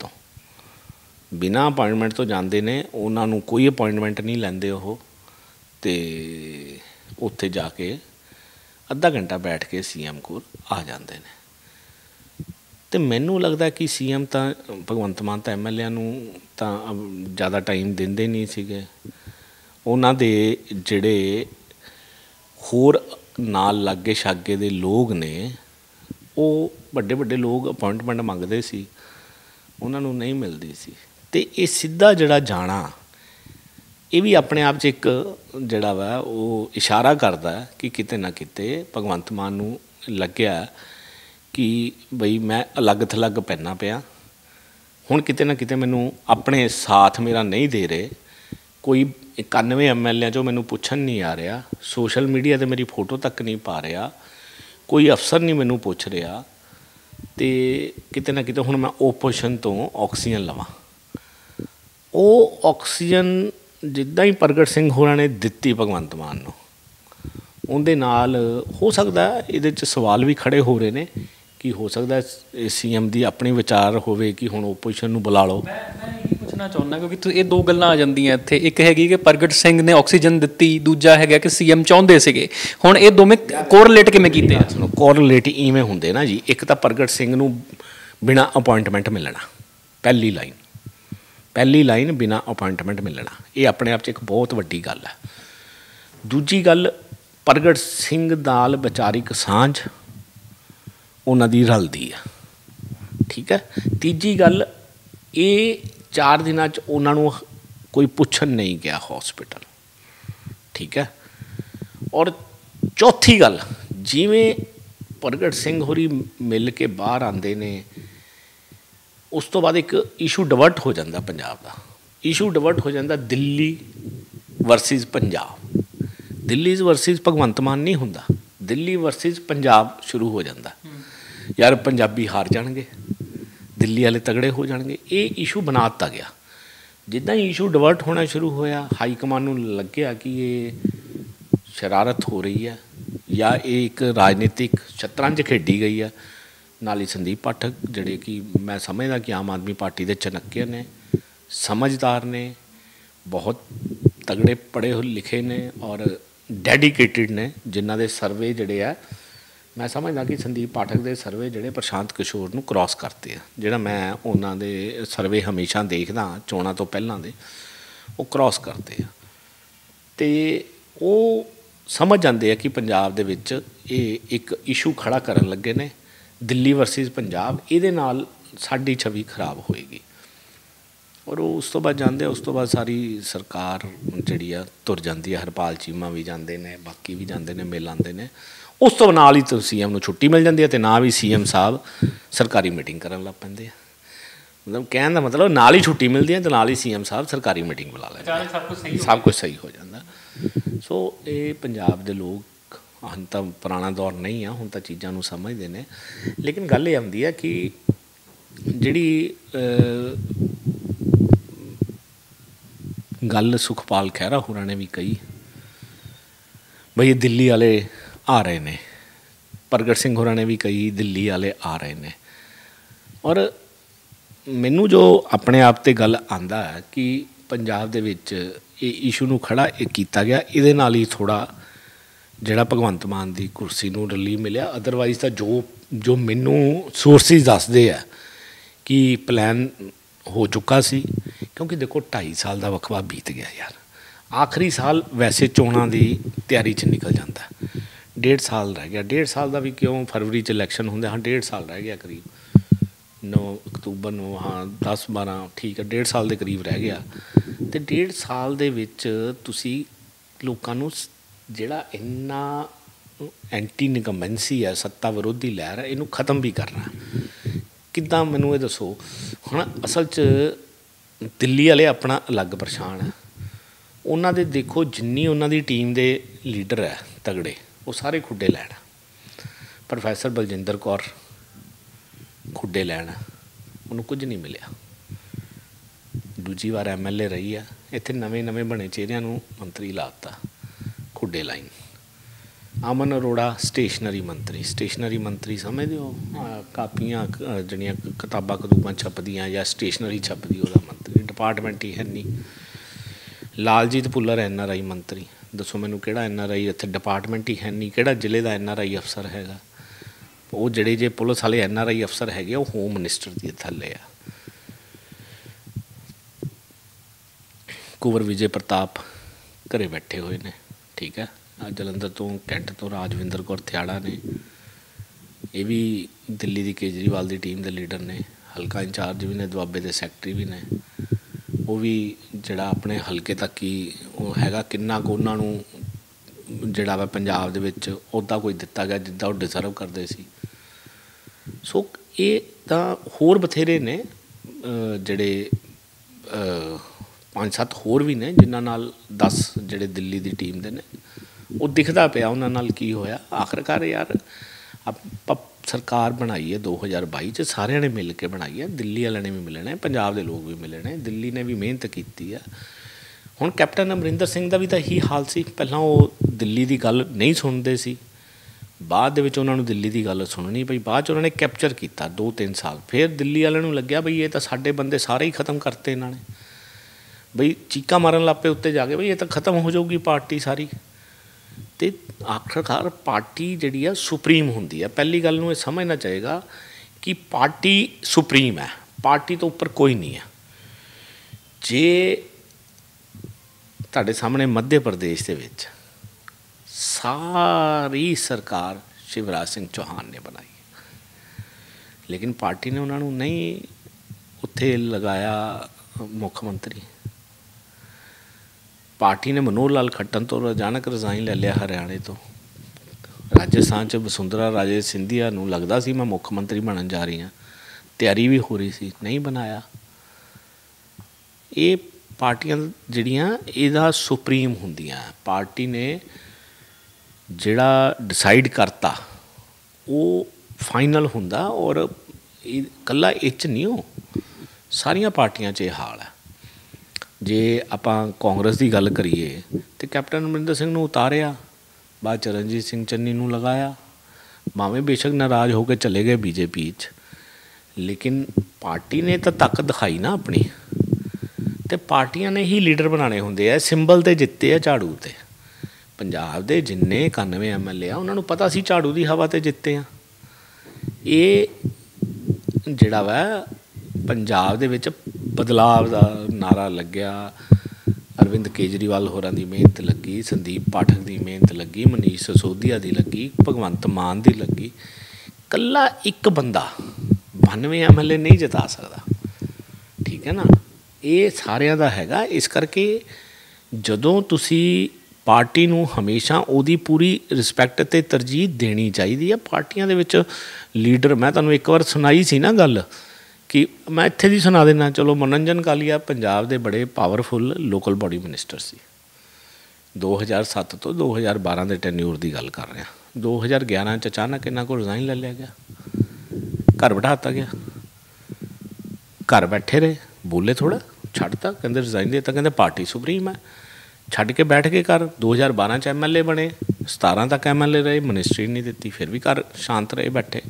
ਤੋਂ ਜਾਂਦੇ ਨੇ। ਉਹਨਾਂ ਨੂੰ ਕੋਈ ਅਪੁਆਇੰਟਮੈਂਟ ਨਹੀਂ ਲੈਂਦੇ ਉਹ, ਅਤੇ ਉੱਥੇ ਜਾ ਕੇ ਅੱਧਾ ਘੰਟਾ ਬੈਠ ਕੇ CM ਕੋਲ ਆ ਜਾਂਦੇ ਨੇ। ਅਤੇ ਮੈਨੂੰ ਲੱਗਦਾ ਕਿ CM ਤਾਂ ਭਗਵੰਤ ਮਾਨ ਤਾਂ MLA ਨੂੰ ਤਾਂ ਜ਼ਿਆਦਾ ਟਾਈਮ ਦਿੰਦੇ ਨਹੀਂ ਸੀਗੇ। ਉਹਨਾਂ ਦੇ ਜਿਹੜੇ ਹੋਰ ਨਾਲ ਲਾਗੇ ਛਾਗੇ ਦੇ ਲੋਕ ਨੇ, ਉਹ ਵੱਡੇ ਵੱਡੇ ਲੋਕ ਅਪੁਆਇੰਟਮੈਂਟ ਮੰਗਦੇ ਸੀ, ਉਹਨਾਂ ਨੂੰ ਨਹੀਂ ਮਿਲਦੀ ਸੀ। ਅਤੇ ਇਹ ਸਿੱਧਾ ਜਿਹੜਾ ਜਾਣਾ, ਇਹ ਵੀ ਆਪਣੇ ਆਪ 'ਚ ਇੱਕ ਜਿਹੜਾ ਵਾ ਉਹ ਇਸ਼ਾਰਾ ਕਰਦਾ ਕਿ ਕਿਤੇ ਨਾ ਕਿਤੇ ਭਗਵੰਤ ਮਾਨ ਨੂੰ ਲੱਗਿਆ ਕਿ ਬਈ ਮੈਂ ਅਲੱਗ ਥਲੱਗ ਪੈਣਾ ਪਿਆ। ਹੁਣ ਕਿਤੇ ਨਾ ਕਿਤੇ ਮੈਨੂੰ ਆਪਣੇ ਸਾਥ ਮੇਰਾ ਨਹੀਂ ਦੇ ਰਹੇ। ਕੋਈ 91 MLA 'ਚੋਂ ਮੈਨੂੰ ਪੁੱਛਣ ਨਹੀਂ ਆ ਰਿਹਾ, ਸੋਸ਼ਲ ਮੀਡੀਆ 'ਤੇ ਮੇਰੀ ਫੋਟੋ ਤੱਕ ਨਹੀਂ ਪਾ ਰਿਹਾ, ਕੋਈ ਅਫਸਰ ਨਹੀਂ ਮੈਨੂੰ ਪੁੱਛ ਰਿਹਾ, ਅਤੇ ਕਿਤੇ ਨਾ ਕਿਤੇ ਹੁਣ ਮੈਂ ਓਪੋਜੀਸ਼ਨ ਤੋਂ ਆਕਸੀਜਨ ਲਵਾਂ। ਉਹ ਆਕਸੀਜਨ ਜਿੱਦਾਂ ਹੀ ਪ੍ਰਗਟ ਸਿੰਘ ਹੋਰਾਂ ਨੇ ਦਿੱਤੀ ਭਗਵੰਤ ਮਾਨ ਨੂੰ, ਉਹਦੇ ਨਾਲ ਹੋ ਸਕਦਾ ਇਹਦੇ 'ਚ ਸਵਾਲ ਵੀ ਖੜ੍ਹੇ ਹੋ ਰਹੇ ਨੇ ਕਿ ਹੋ ਸਕਦਾ CM ਦੀ ਆਪਣੀ ਵਿਚਾਰ ਹੋਵੇ ਕਿ ਹੁਣ ਓਪੋਜੀਸ਼ਨ ਨੂੰ ਬੁਲਾ ਲਓ। ਮੈਂ ਇਹ ਪੁੱਛਣਾ ਚਾਹੁੰਦਾ, ਕਿਉਂਕਿ ਇਹ ਦੋ ਗੱਲਾਂ ਆ ਜਾਂਦੀਆਂ ਇੱਥੇ। ਇੱਕ ਹੈਗੀ ਕਿ ਪ੍ਰਗਟ ਸਿੰਘ ਨੇ ਆਕਸੀਜਨ ਦਿੱਤੀ, ਦੂਜਾ ਹੈਗਾ ਕਿ CM ਚਾਹੁੰਦੇ ਸੀਗੇ। ਹੁਣ ਇਹ ਦੋਵੇਂ ਕੋਰਿਲੇਟ ਕਿਵੇਂ ਕੀਤੇ ਆ? ਕੋਰਿਲੇਟ ਇਵੇਂ ਹੁੰਦੇ ਨਾ ਜੀ। ਇੱਕ ਤਾਂ ਪ੍ਰਗਟ ਸਿੰਘ ਨੂੰ ਬਿਨਾਂ ਅਪੁਆਇੰਟਮੈਂਟ ਮਿਲਣਾ, ਪਹਿਲੀ ਲਾਈਨ ਬਿਨਾਂ ਅਪੁਆਇੰਟਮੈਂਟ ਮਿਲਣਾ, ਇਹ ਆਪਣੇ ਆਪ 'ਚ ਇੱਕ ਬਹੁਤ ਵੱਡੀ ਗੱਲ ਹੈ। ਦੂਜੀ ਗੱਲ, ਪ੍ਰਗਟ ਸਿੰਘ ਨਾਲ ਵਿਚਾਰਿਕ ਸਾਂਝ ਉਹਨਾਂ ਦੀ ਰਲਦੀ ਆ। ਠੀਕ ਹੈ। ਤੀਜੀ ਗੱਲ, ਇਹ 4 ਦਿਨਾਂ 'ਚ ਉਹਨਾਂ ਨੂੰ ਕੋਈ ਪੁੱਛਣ ਨਹੀਂ ਗਿਆ ਹੌਸਪੀਟਲ। ਠੀਕ ਹੈ। ਔਰ ਚੌਥੀ ਗੱਲ, ਜਿਵੇਂ ਪ੍ਰਗਟ ਸਿੰਘ ਹੋਰੀ ਮਿਲ ਕੇ ਬਾਹਰ ਆਉਂਦੇ ਨੇ, ਉਸ ਤੋਂ ਬਾਅਦ ਇੱਕ ਇਸ਼ੂ ਡਿਵਰਟ ਹੋ ਜਾਂਦਾ ਪੰਜਾਬ ਦਾ। ਇਸ਼ੂ ਡਿਵਰਟ ਹੋ ਜਾਂਦਾ ਦਿੱਲੀ ਵਰਸਿਸ ਪੰਜਾਬ। ਦਿੱਲੀ ਵਰਸਿਸ ਭਗਵੰਤ ਮਾਨ ਨਹੀਂ ਹੁੰਦਾ, ਦਿੱਲੀ ਵਰਸਿਸ ਪੰਜਾਬ ਸ਼ੁਰੂ ਹੋ ਜਾਂਦਾ। ਯਾਰ ਪੰਜਾਬੀ ਹਾਰ ਜਾਣਗੇ, ਦਿੱਲੀ ਵਾਲੇ ਤਗੜੇ ਹੋ ਜਾਣਗੇ, ਇਹ ਇਸ਼ੂ ਬਣਾ ਦਿੱਤਾ ਗਿਆ। ਜਿੱਦਾਂ ਹੀ ਇਸ਼ੂ ਡਿਵਰਟ ਹੋਣਾ ਸ਼ੁਰੂ ਹੋਇਆ, ਹਾਈ ਕਮਾਨ ਨੂੰ ਲੱਗਿਆ ਕਿ ਇਹ ਸ਼ਰਾਰਤ ਹੋ ਰਹੀ ਹੈ ਜਾਂ ਇਹ ਇੱਕ ਰਾਜਨੀਤਿਕ ਸ਼ਤਰੰਜ ਖੇਡੀ ਗਈ ਹੈ। ਨਾਲ ਹੀ ਸੰਦੀਪ ਪਾਠਕ ਜਿਹੜੇ ਕਿ ਮੈਂ ਸਮਝਦਾ ਕਿ ਆਮ ਆਦਮੀ ਪਾਰਟੀ ਦੇ ਚਣੱਕੇ ਨੇ, ਸਮਝਦਾਰ ਨੇ, ਬਹੁਤ ਤਗੜੇ ਪੜ੍ਹੇ ਹੋਏ ਲਿਖੇ ਨੇ ਔਰ ਡੈਡੀਕੇਟਿਡ ਨੇ, ਜਿਨ੍ਹਾਂ ਦੇ ਸਰਵੇ ਜਿਹੜੇ ਆ ਮੈਂ ਸਮਝਦਾ ਕਿ ਸੰਦੀਪ ਪਾਠਕ ਦੇ ਸਰਵੇ ਜਿਹੜੇ ਪ੍ਰਸ਼ਾਂਤ ਕਿਸ਼ੋਰ ਨੂੰ ਕ੍ਰੋਸ ਕਰਤੇ ਆ। ਜਿਹੜਾ ਮੈਂ ਉਹਨਾਂ ਦੇ ਸਰਵੇ ਹਮੇਸ਼ਾ ਦੇਖਦਾ ਚੋਣਾਂ ਤੋਂ ਪਹਿਲਾਂ ਦੇ, ਉਹ ਕ੍ਰੋਸ ਕਰਦੇ ਆ ਅਤੇ ਉਹ ਸਮਝ ਜਾਂਦੇ ਆ ਕਿ ਪੰਜਾਬ ਦੇ ਵਿੱਚ ਇਹ ਇੱਕ ਇਸ਼ੂ ਖੜ੍ਹਾ ਕਰਨ ਲੱਗੇ ਨੇ, ਦਿੱਲੀ ਵਰਸਿਸ ਪੰਜਾਬ। ਇਹਦੇ ਨਾਲ ਸਾਡੀ ਛਵੀ ਖਰਾਬ ਹੋਏਗੀ ਔਰ ਉਹ ਉਸ ਤੋਂ ਬਾਅਦ ਜਾਂਦੇ ਆ। ਉਸ ਤੋਂ ਬਾਅਦ ਸਾਰੀ ਸਰਕਾਰ ਜਿਹੜੀ ਆ ਤੁਰ ਜਾਂਦੀ ਹੈ। ਹਰਪਾਲ ਚੀਮਾ ਵੀ ਜਾਂਦੇ ਨੇ, ਬਾਕੀ ਵੀ ਜਾਂਦੇ ਨੇ, ਮਿਲ ਆਉਂਦੇ ਨੇ। ਉਸ ਤੋਂ ਨਾਲ ਹੀ CM ਨੂੰ ਛੁੱਟੀ ਮਿਲ ਜਾਂਦੀ ਹੈ ਅਤੇ ਨਾ ਵੀ CM ਸਾਹਿਬ ਸਰਕਾਰੀ ਮੀਟਿੰਗ ਕਰਨ ਲੱਗ ਪੈਂਦੇ ਆ। ਮਤਲਬ ਕਹਿਣ ਦਾ ਮਤਲਬ ਨਾਲ ਹੀ ਛੁੱਟੀ ਮਿਲਦੀ ਹੈ ਅਤੇ ਨਾਲ ਹੀ CM ਸਾਹਿਬ ਸਰਕਾਰੀ ਮੀਟਿੰਗ ਬੁਲਾ ਲੈਂਦੇ, ਸਭ ਕੁਛ ਸਹੀ ਹੋ ਜਾਂਦਾ। ਸੋ ਇਹ ਪੰਜਾਬ ਦੇ ਲੋਕ ਹੁਣ ਤਾਂ ਪੁਰਾਣਾ ਦੌਰ ਨਹੀਂ ਆ, ਹੁਣ ਤਾਂ ਚੀਜ਼ਾਂ ਨੂੰ ਸਮਝਦੇ ਨੇ। ਲੇਕਿਨ ਗੱਲ ਇਹ ਆਉਂਦੀ ਹੈ ਕਿ ਜਿਹੜੀ ਗੱਲ ਸੁਖਪਾਲ ਖਹਿਰਾ ਹੋਰਾਂ ਨੇ ਵੀ ਕਹੀ ਬਈ ਇਹ ਦਿੱਲੀ ਵਾਲੇ ਆ ਰਹੇ ਨੇ, ਪ੍ਰਗਟ ਸਿੰਘ ਹੋਰਾਂ ਨੇ ਵੀ ਕਹੀ ਦਿੱਲੀ ਵਾਲੇ ਆ ਰਹੇ ਨੇ। ਔਰ ਮੈਨੂੰ ਜੋ ਆਪਣੇ ਆਪ 'ਤੇ ਗੱਲ ਆਉਂਦਾ ਹੈ ਕਿ ਪੰਜਾਬ ਦੇ ਵਿੱਚ ਇਹ ਇਸ਼ੂ ਨੂੰ ਖੜ੍ਹਾ ਕੀਤਾ ਗਿਆ, ਇਹਦੇ ਨਾਲ ਹੀ ਥੋੜ੍ਹਾ ਜਿਹੜਾ ਭਗਵੰਤ ਮਾਨ ਦੀ ਕੁਰਸੀ ਨੂੰ ਰਿਲੀਫ ਮਿਲਿਆ। ਅਦਰਵਾਈਜ਼ ਤਾਂ ਜੋ ਮੈਨੂੰ ਸੋਰਸਿਸ ਦੱਸਦੇ ਆ ਕਿ ਪਲਾਨ ਹੋ ਚੁੱਕਾ ਸੀ, ਕਿਉਂਕਿ ਦੇਖੋ 2.5 ਸਾਲ ਦਾ ਵਕਫਾ ਬੀਤ ਗਿਆ ਯਾਰ। ਆਖਰੀ ਸਾਲ ਵੈਸੇ ਚੋਣਾਂ ਦੀ ਤਿਆਰੀ 'ਚ ਨਿਕਲ ਜਾਂਦਾ, 1.5 ਸਾਲ ਰਹਿ ਗਿਆ। 1.5 ਸਾਲ ਦਾ ਵੀ ਕਿਉਂ, ਫਰਵਰੀ 'ਚ ਇਲੈਕਸ਼ਨ ਹੁੰਦੇ, ਹਾਂ 1.5 ਸਾਲ ਰਹਿ ਗਿਆ ਕਰੀਬ, 9 ਅਕਤੂਬਰ ਨੂੰ, ਹਾਂ 10-12 ਠੀਕ ਹੈ, 1.5 ਸਾਲ ਦੇ ਕਰੀਬ ਰਹਿ ਗਿਆ। ਅਤੇ 1.5 ਸਾਲ ਦੇ ਵਿੱਚ ਤੁਸੀਂ ਲੋਕਾਂ ਨੂੰ ਜਿਹੜਾ ਇੰਨਾ ਐਂਟੀ ਨਿਕੰਬੈਂਸੀ ਹੈ, ਸੱਤਾ ਵਿਰੋਧੀ ਲਹਿਰ ਹੈ, ਇਹਨੂੰ ਖ਼ਤਮ ਵੀ ਕਰਨਾ ਕਿੱਦਾਂ, ਮੈਨੂੰ ਇਹ ਦੱਸੋ। ਹੁਣ ਅਸਲ 'ਚ ਦਿੱਲੀ ਵਾਲੇ ਆਪਣਾ ਅਲੱਗ ਪਰੇਸ਼ਾਨ ਹੈ। ਉਹਨਾਂ ਦੇ ਦੇਖੋ ਜਿੰਨੀ ਉਹਨਾਂ ਦੀ ਟੀਮ ਦੇ ਲੀਡਰ ਹੈ ਤਗੜੇ, ਉਹ ਸਾਰੇ ਖੁੱਡੇ ਲੈਣ। ਪ੍ਰੋਫੈਸਰ ਬਲਜਿੰਦਰ ਕੌਰ ਖੁੱਡੇ ਲੈਣ, ਉਹਨੂੰ ਕੁਝ ਨਹੀਂ ਮਿਲਿਆ। ਦੂਜੀ ਵਾਰ MLA ਰਹੀ ਆ, ਇੱਥੇ ਨਵੇਂ ਬਣੇ ਚਿਹਰਿਆਂ ਨੂੰ ਮੰਤਰੀ ਲਾ ਦਿੱਤਾ, ਖੁੱਡੇ ਲਾਈਨ। ਅਮਨ ਅਰੋੜਾ ਸਟੇਸ਼ਨਰੀ ਮੰਤਰੀ ਸਮਝਦੇ ਹੋ, ਕਾਪੀਆਂ ਜਿਹੜੀਆਂ ਕਿਤਾਬਾਂ ਕਤੂਬਾਂ ਛਪਦੀਆਂ ਜਾਂ ਸਟੇਸ਼ਨਰੀ ਛਪਦੀ, ਉਹਦਾ ਮੰਤਰੀ। ਡਿਪਾਰਟਮੈਂਟ ਹੀ ਹੈ ਨਹੀਂ। ਲਾਲਜੀਤ ਭੁੱਲਰ NRI ਮੰਤਰੀ, ਦੱਸੋ ਮੈਨੂੰ ਕਿਹੜਾ NRI ਇੱਥੇ ਡਿਪਾਰਟਮੈਂਟ ਹੀ ਹੈ ਨਹੀਂ। ਕਿਹੜਾ ਜ਼ਿਲ੍ਹੇ ਦਾ NRI ਅਫਸਰ ਹੈਗਾ? ਉਹ ਜਿਹੜੇ ਜੇ ਪੁਲਿਸ ਵਾਲੇ NRI ਅਫਸਰ ਹੈਗੇ ਉਹ ਹੋਮ ਮਿਨਿਸਟਰ ਦੇ ਥੱਲੇ ਆ। ਕੁੰਵਰ ਵਿਜੇ ਪ੍ਰਤਾਪ ਘਰੇ ਬੈਠੇ ਹੋਏ ਨੇ, ਠੀਕ ਹੈ। ਜਲੰਧਰ ਤੋਂ, ਕੈਂਟ ਤੋਂ ਰਾਜਵਿੰਦਰ ਕੌਰ ਥਿਆੜਾ ਨੇ, ਇਹ ਵੀ ਦਿੱਲੀ ਦੀ ਕੇਜਰੀਵਾਲ ਦੀ ਟੀਮ ਦੇ ਲੀਡਰ ਨੇ, ਹਲਕਾ ਇੰਚਾਰਜ ਵੀ ਨੇ, ਦੁਆਬੇ ਦੇ ਸੈਕਟਰੀ ਵੀ ਨੇ। ਉਹ ਵੀ ਜਿਹੜਾ ਆਪਣੇ ਹਲਕੇ ਤੱਕ ਹੀ ਉਹ ਹੈਗਾ, ਕਿੰਨਾ ਕੁ ਉਹਨਾਂ ਨੂੰ ਜਿਹੜਾ ਵਾ ਪੰਜਾਬ ਦੇ ਵਿੱਚ ਅਹੁਦਾ ਕੋਈ ਦਿੱਤਾ ਗਿਆ ਜਿੱਦਾਂ ਉਹ ਡਿਜ਼ਰਵ ਕਰਦੇ ਸੀ। ਸੋ ਇਹ ਤਾਂ ਹੋਰ ਬਥੇਰੇ ਨੇ, ਜਿਹੜੇ 5-7 ਹੋਰ ਵੀ ਨੇ, ਜਿਨ੍ਹਾਂ ਨਾਲ 10 ਜਿਹੜੇ ਦਿੱਲੀ ਦੀ ਟੀਮ ਦੇ ਨੇ, ਉਹ ਦਿਖਦਾ ਪਿਆ ਉਹਨਾਂ ਨਾਲ ਕੀ ਹੋਇਆ। ਆਖਰਕਾਰ ਯਾਰ ਆਪਾਂ ਸਰਕਾਰ ਬਣਾਈ ਹੈ 2022 'ਚ, ਸਾਰਿਆਂ ਨੇ ਮਿਲ ਕੇ ਬਣਾਈ ਹੈ। ਦਿੱਲੀ ਵਾਲਿਆਂ ਨੇ ਵੀ ਮਿਲਣਾ, ਪੰਜਾਬ ਦੇ ਲੋਕ ਵੀ ਮਿਲਣੇ, ਦਿੱਲੀ ਨੇ ਵੀ ਮਿਹਨਤ ਕੀਤੀ ਆ। ਹੁਣ ਕੈਪਟਨ ਅਮਰਿੰਦਰ ਸਿੰਘ ਦਾ ਵੀ ਤਾਂ ਇਹੀ ਹਾਲ ਸੀ। ਪਹਿਲਾਂ ਉਹ ਦਿੱਲੀ ਦੀ ਗੱਲ ਨਹੀਂ ਸੁਣਦੇ ਸੀ, ਬਾਅਦ ਦੇ ਵਿੱਚ ਉਹਨਾਂ ਨੂੰ ਦਿੱਲੀ ਦੀ ਗੱਲ ਸੁਣਨੀ ਪਈ। ਬਾਅਦ 'ਚ ਉਹਨਾਂ ਨੇ ਕੈਪਚਰ ਕੀਤਾ 2-3 ਸਾਲ। ਫਿਰ ਦਿੱਲੀ ਵਾਲਿਆਂ ਨੂੰ ਲੱਗਿਆ ਬਈ ਇਹ ਤਾਂ ਸਾਡੇ ਬੰਦੇ ਸਾਰੇ ਹੀ ਖ਼ਤਮ ਕਰਤੇ ਇਹਨਾਂ ਨੇ, ਬਈ ਚੀਕਾਂ ਮਾਰਨ ਲੱਗ ਪਏ ਉੱਤੇ ਜਾ ਕੇ, ਬਈ ਇਹ ਤਾਂ ਖ਼ਤਮ ਹੋ ਜਾਊਗੀ ਪਾਰਟੀ ਸਾਰੀ। ਅਤੇ ਆਖਰਕਾਰ ਪਾਰਟੀ ਜਿਹੜੀ ਆ ਸੁਪਰੀਮ ਹੁੰਦੀ ਹੈ। ਪਹਿਲੀ ਗੱਲ ਨੂੰ ਇਹ ਸਮਝਣਾ ਚਾਹੀਦਾ ਕਿ ਪਾਰਟੀ ਸੁਪਰੀਮ ਹੈ, ਪਾਰਟੀ ਤੋਂ ਉੱਪਰ ਕੋਈ ਨਹੀਂ ਹੈ। ਜੇ ਤੁਹਾਡੇ ਸਾਹਮਣੇ ਮੱਧ ਪ੍ਰਦੇਸ਼ ਦੇ ਵਿੱਚ ਸਾਰੀ ਸਰਕਾਰ ਸ਼ਿਵਰਾਜ ਸਿੰਘ ਚੌਹਾਨ ਨੇ ਬਣਾਈ, ਲੇਕਿਨ ਪਾਰਟੀ ਨੇ ਉਹਨਾਂ ਨੂੰ ਨਹੀਂ ਉੱਥੇ ਲਗਾਇਆ ਮੁੱਖ ਮੰਤਰੀ। ਪਾਰਟੀ ਨੇ ਮਨੋਹਰ ਲਾਲ ਖੱਟਰ ਤੋਂ ਅਚਾਨਕ ਰਿਜ਼ਾਈਨ ਲੈ ਲਿਆ ਹਰਿਆਣੇ ਤੋਂ, ਰਾਜਸਥਾਨ 'ਚ ਵਸੁੰਧਰਾ ਰਾਜੇ ਸਿੰਧੀਆ ਨੂੰ ਲੱਗਦਾ ਸੀ ਮੈਂ ਮੁੱਖ ਮੰਤਰੀ ਬਣਨ ਜਾ ਰਹੀ ਹਾਂ, ਤਿਆਰੀ ਵੀ ਹੋ ਰਹੀ ਸੀ, ਨਹੀਂ ਬਣਾਇਆ। ਇਹ ਪਾਰਟੀਆਂ ਜਿਹੜੀਆਂ ਇਹਦਾ ਸੁਪਰੀਮ ਹੁੰਦੀਆਂ, ਪਾਰਟੀ ਨੇ ਜਿਹੜਾ ਡਿਸਾਈਡ ਕਰਤਾ ਉਹ ਫਾਈਨਲ ਹੁੰਦਾ। ਔਰ ਇਹ ਇਕੱਲਾ ਇਹ 'ਚ ਨਹੀਂ, ਉਹ ਸਾਰੀਆਂ ਪਾਰਟੀਆਂ 'ਚ ਇਹ ਹਾਲ ਹੈ। ਜੇ ਆਪਾਂ ਕਾਂਗਰਸ ਦੀ ਗੱਲ ਕਰੀਏ ਤਾਂ ਕੈਪਟਨ ਅਮਰਿੰਦਰ ਸਿੰਘ ਨੂੰ ਉਤਾਰਿਆ, ਬਾਅਦ 'ਚ ਰਣਜੀਤ ਸਿੰਘ ਚੰਨੀ ਨੂੰ ਲਗਾਇਆ, ਭਾਵੇਂ ਬੇਸ਼ੱਕ ਨਾਰਾਜ਼ ਹੋ ਕੇ ਚਲੇ ਗਏ ਬੀਜੇਪੀ 'ਚ, ਲੇਕਿਨ ਪਾਰਟੀ ਨੇ ਤਾਂ ਤਾਕਤ ਦਿਖਾਈ ਨਾ ਆਪਣੀ। ਅਤੇ ਪਾਰਟੀਆਂ ਨੇ ਹੀ ਲੀਡਰ ਬਣਾਉਣੇ ਹੁੰਦੇ ਆ। ਸਿੰਬਲ 'ਤੇ ਜਿੱਤੇ ਆ ਝਾੜੂ 'ਤੇ। ਪੰਜਾਬ ਦੇ ਜਿੰਨੇ 91 MLA ਆ ਉਹਨਾਂ ਨੂੰ ਪਤਾ ਸੀ ਝਾੜੂ ਦੀ ਹਵਾ 'ਤੇ ਜਿੱਤੇ ਆ। ਇਹ ਜਿਹੜਾ ਵਾ ਪੰਜਾਬ ਦੇ ਵਿੱਚ ਬਦਲਾਵ ਦਾ ਨਾਰਾ ਲੱਗਿਆ, ਅਰਵਿੰਦ ਕੇਜਰੀਵਾਲ ਹੋਰਾਂ ਦੀ ਮਿਹਨਤ ਲੱਗੀ, ਸੰਦੀਪ ਪਾਠਕ ਦੀ ਮਿਹਨਤ ਲੱਗੀ, ਮਨੀਸ਼ ਸਿਸੋਦੀਆ ਦੀ ਲੱਗੀ, ਭਗਵੰਤ ਮਾਨ ਦੀ ਲੱਗੀ। ਇਕੱਲਾ ਇੱਕ ਬੰਦਾ 92 MLA ਨਹੀਂ ਜਿਤਾ ਸਕਦਾ, ਠੀਕ ਹੈ ਨਾ। ਇਹ ਸਾਰਿਆਂ ਦਾ ਹੈਗਾ। ਇਸ ਕਰਕੇ ਜਦੋਂ ਤੁਸੀਂ ਪਾਰਟੀ ਨੂੰ ਹਮੇਸ਼ਾ ਉਹਦੀ ਪੂਰੀ ਰਿਸਪੈਕਟ ਅਤੇ ਤਰਜੀਹ ਦੇਣੀ ਚਾਹੀਦੀ ਹੈ। ਪਾਰਟੀਆਂ ਦੇ ਵਿੱਚ ਲੀਡਰ, ਮੈਂ ਤੁਹਾਨੂੰ ਇੱਕ ਵਾਰ ਸੁਣਾਈ ਸੀ ਨਾ ਗੱਲ, ਕਿ ਮੈਂ ਇੱਥੇ ਦੀ ਸੁਣਾ ਦਿੰਦਾ। ਚਲੋ, ਮਨੋਰੰਜਨ ਕਾਲੀਆ ਪੰਜਾਬ ਦੇ ਬੜੇ ਪਾਵਰਫੁੱਲ ਲੋਕਲ ਬੋਡੀ ਮਿਨਿਸਟਰ ਸੀ। 2007 ਤੋਂ 2012 ਦੇ ਟੈਨਿਊਰ ਦੀ ਗੱਲ ਕਰ ਰਿਹਾ। 2011 'ਚ ਅਚਾਨਕ ਇਹਨਾਂ ਕੋਲ ਰਿਜ਼ਾਈਨ ਲੈ ਲਿਆ ਗਿਆ, ਘਰ ਬਿਠਾ ਦਿੱਤਾ ਗਿਆ। ਘਰ ਬੈਠੇ ਰਹੇ, ਬੋਲੇ ਥੋੜ੍ਹਾ, ਛੱਡਤਾ, ਕਹਿੰਦੇ ਰਿਜ਼ਾਈਨ ਦੇ ਦਿੱਤਾ, ਕਹਿੰਦੇ ਪਾਰਟੀ ਸੁਪਰੀਮ ਹੈ, ਛੱਡ ਕੇ ਬੈਠ ਕੇ ਘਰ। 2012 'ਚ MLA ਬਣੇ, 17 ਤੱਕ MLA ਰਹੇ, ਮਿਨਿਸਟਰੀ ਨਹੀਂ ਦਿੱਤੀ, ਫਿਰ ਵੀ ਘਰ ਸ਼ਾਂਤ ਰਹੇ, ਬੈਠੇ।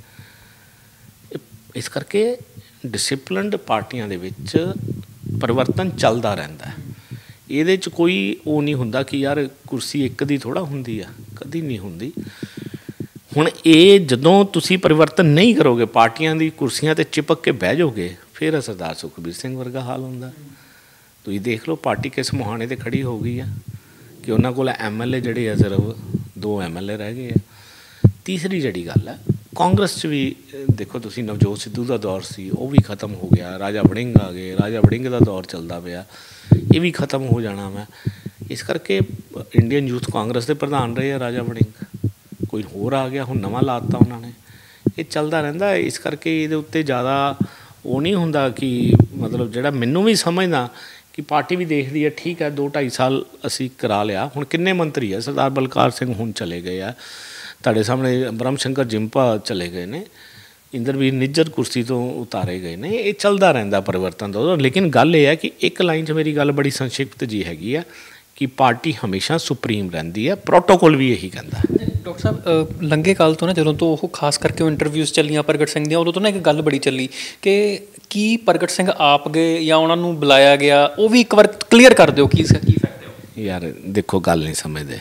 ਇਸ ਕਰਕੇ ਡਿਸਿਪਲਨਡ ਪਾਰਟੀਆਂ ਦੇ ਵਿੱਚ ਪਰਿਵਰਤਨ ਚੱਲਦਾ ਰਹਿੰਦਾ। ਇਹਦੇ 'ਚ ਕੋਈ ਉਹ ਨਹੀਂ ਹੁੰਦਾ ਕਿ ਯਾਰ ਕੁਰਸੀ ਇੱਕ ਦੀ ਥੋੜ੍ਹਾ ਹੁੰਦੀ ਆ, ਕਦੀ ਨਹੀਂ ਹੁੰਦੀ। ਹੁਣ ਇਹ ਜਦੋਂ ਤੁਸੀਂ ਪਰਿਵਰਤਨ ਨਹੀਂ ਕਰੋਗੇ, ਪਾਰਟੀਆਂ ਦੀ ਕੁਰਸੀਆਂ 'ਤੇ ਚਿਪਕ ਕੇ ਬਹਿ ਜਾਓਗੇ, ਫਿਰ ਸਰਦਾਰ ਸੁਖਬੀਰ ਸਿੰਘ ਵਰਗਾ ਹਾਲ ਹੁੰਦਾ। ਤੁਸੀਂ ਦੇਖ ਲਓ ਪਾਰਟੀ ਕਿਸ ਮੁਹਾਣੇ 'ਤੇ ਖੜੀ ਹੋ ਗਈ ਆ ਕਿ ਉਹਨਾਂ ਕੋਲ MLA ਜਿਹੜੇ ਆ ਸਿਰਫ 2 MLA ਰਹਿ ਗਏ ਆ। ਤੀਸਰੀ ਜਿਹੜੀ ਗੱਲ ਹੈ, ਕਾਂਗਰਸ 'ਚ ਵੀ ਦੇਖੋ ਤੁਸੀਂ, ਨਵਜੋਤ ਸਿੱਧੂ ਦਾ ਦੌਰ ਸੀ, ਉਹ ਵੀ ਖਤਮ ਹੋ ਗਿਆ। ਰਾਜਾ ਵੜਿੰਗ ਆ ਗਏ, ਰਾਜਾ ਵੜਿੰਗ ਦਾ ਦੌਰ ਚੱਲਦਾ ਪਿਆ, ਇਹ ਵੀ ਖਤਮ ਹੋ ਜਾਣਾ ਵਾ। ਇਸ ਕਰਕੇ ਇੰਡੀਅਨ ਯੂਥ ਕਾਂਗਰਸ ਦੇ ਪ੍ਰਧਾਨ ਰਹੇ ਆ ਰਾਜਾ ਵੜਿੰਗ, ਕੋਈ ਹੋਰ ਆ ਗਿਆ, ਹੁਣ ਨਵਾਂ ਲਾ ਦਿੱਤਾ ਉਹਨਾਂ ਨੇ। ਇਹ ਚੱਲਦਾ ਰਹਿੰਦਾ। ਇਸ ਕਰਕੇ ਇਹਦੇ ਉੱਤੇ ਜ਼ਿਆਦਾ ਉਹ ਨਹੀਂ ਹੁੰਦਾ ਕਿ ਮਤਲਬ ਜਿਹੜਾ ਮੈਨੂੰ ਵੀ ਸਮਝਦਾ ਕਿ ਪਾਰਟੀ ਵੀ ਦੇਖਦੀ ਹੈ, ਠੀਕ ਹੈ 2-2.5 ਸਾਲ ਅਸੀਂ ਕਰਾ ਲਿਆ। ਹੁਣ ਕਿੰਨੇ ਮੰਤਰੀ ਆ? ਸਰਦਾਰ ਬਲਕਾਰ ਸਿੰਘ ਹੁਣ ਚਲੇ ਗਏ ਆ, ਤੁਹਾਡੇ ਸਾਹਮਣੇ ਬ੍ਰਹਮ ਸ਼ੰਕਰ ਜਿੰਪਾ ਚਲੇ ਗਏ ਨੇ, ਇੰਦਰਵੀਰ ਨਿੱਜਰ ਕੁਰਸੀ ਤੋਂ ਉਤਾਰੇ ਗਏ ਨੇ। ਇਹ ਚੱਲਦਾ ਰਹਿੰਦਾ ਪਰਿਵਰਤਨ ਦਾ। ਲੇਕਿਨ ਗੱਲ ਇਹ ਹੈ ਕਿ ਇੱਕ ਲਾਈਨ 'ਚ ਮੇਰੀ ਗੱਲ ਬੜੀ ਸੰਖਿਪਤ ਜੀ ਹੈਗੀ ਆ ਕਿ ਪਾਰਟੀ ਹਮੇਸ਼ਾ ਸੁਪਰੀਮ ਰਹਿੰਦੀ ਹੈ। ਪ੍ਰੋਟੋਕੋਲ ਵੀ ਇਹੀ ਕਹਿੰਦਾ। ਡਾਕਟਰ ਸਾਹਿਬ, ਲੰਘੇ ਕਾਲ ਤੋਂ ਨਾ ਜਦੋਂ ਤੋਂ ਉਹ ਖਾਸ ਕਰਕੇ ਉਹ ਇੰਟਰਵਿਊਜ਼ ਚੱਲੀਆਂ ਪ੍ਰਗਟ ਸਿੰਘ ਦੀਆਂ, ਉਦੋਂ ਤੋਂ ਨਾ ਇੱਕ ਗੱਲ ਬੜੀ ਚੱਲੀ ਕਿ ਕੀ ਪ੍ਰਗਟ ਸਿੰਘ ਆਪ ਗਏ ਜਾਂ ਉਹਨਾਂ ਨੂੰ ਬੁਲਾਇਆ ਗਿਆ? ਉਹ ਵੀ ਇੱਕ ਵਾਰ ਕਲੀਅਰ ਕਰ ਦਿਓ ਕੀ ਫੈਕਟ ਹੈ। ਯਾਰ ਦੇਖੋ, ਗੱਲ ਨਹੀਂ ਸਮਝਦੇ।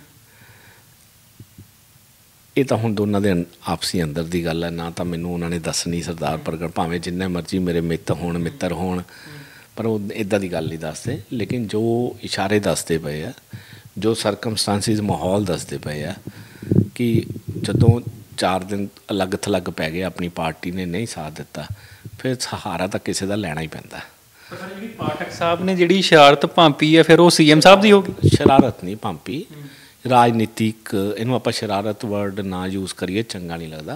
ਇਹ ਤਾਂ ਹੁਣ ਦੋਨਾਂ ਦੇ ਆਪਸੀ ਅੰਦਰ ਦੀ ਗੱਲ ਹੈ, ਨਾ ਤਾਂ ਮੈਨੂੰ ਉਹਨਾਂ ਨੇ ਦੱਸਣੀ। ਸਰਦਾਰ ਪ੍ਰਗਟ ਭਾਵੇਂ ਜਿੰਨੇ ਮਰਜ਼ੀ ਮੇਰੇ ਮਿੱਤਰ ਹੋਣ, ਪਰ ਉਹ ਇੱਦਾਂ ਦੀ ਗੱਲ ਨਹੀਂ ਦੱਸਦੇ। ਲੇਕਿਨ ਜੋ ਇਸ਼ਾਰੇ ਦੱਸਦੇ ਪਏ ਆ, ਜੋ ਸਰਕਮਸਟਾਂਸਿਸ ਮਾਹੌਲ ਦੱਸਦੇ ਪਏ ਆ ਕਿ ਜਦੋਂ 4 ਦਿਨ ਅਲੱਗ ਥਲੱਗ ਪੈ ਗਏ, ਆਪਣੀ ਪਾਰਟੀ ਨੇ ਨਹੀਂ ਸਾਥ ਦਿੱਤਾ, ਫਿਰ ਸਹਾਰਾ ਤਾਂ ਕਿਸੇ ਦਾ ਲੈਣਾ ਹੀ ਪੈਂਦਾ। ਪਰ ਜਿਹੜੀ ਪਾਠਕ ਸਾਹਿਬ ਨੇ ਜਿਹੜੀ ਸ਼ਰਾਰਤ ਭਾਂਪੀ ਹੈ, ਫਿਰ ਉਹ CM ਸਾਹਿਬ ਦੀ ਹੋ ਗਈ। ਸ਼ਰਾਰਤ ਨਹੀਂ ਭਾਂਪੀ, ਰਾਜਨੀਤਿਕ, ਇਹਨੂੰ ਆਪਾਂ ਸ਼ਰਾਰਤ ਵਰਡ ਨਾ ਯੂਜ਼ ਕਰੀਏ, ਚੰਗਾ ਨਹੀਂ ਲੱਗਦਾ,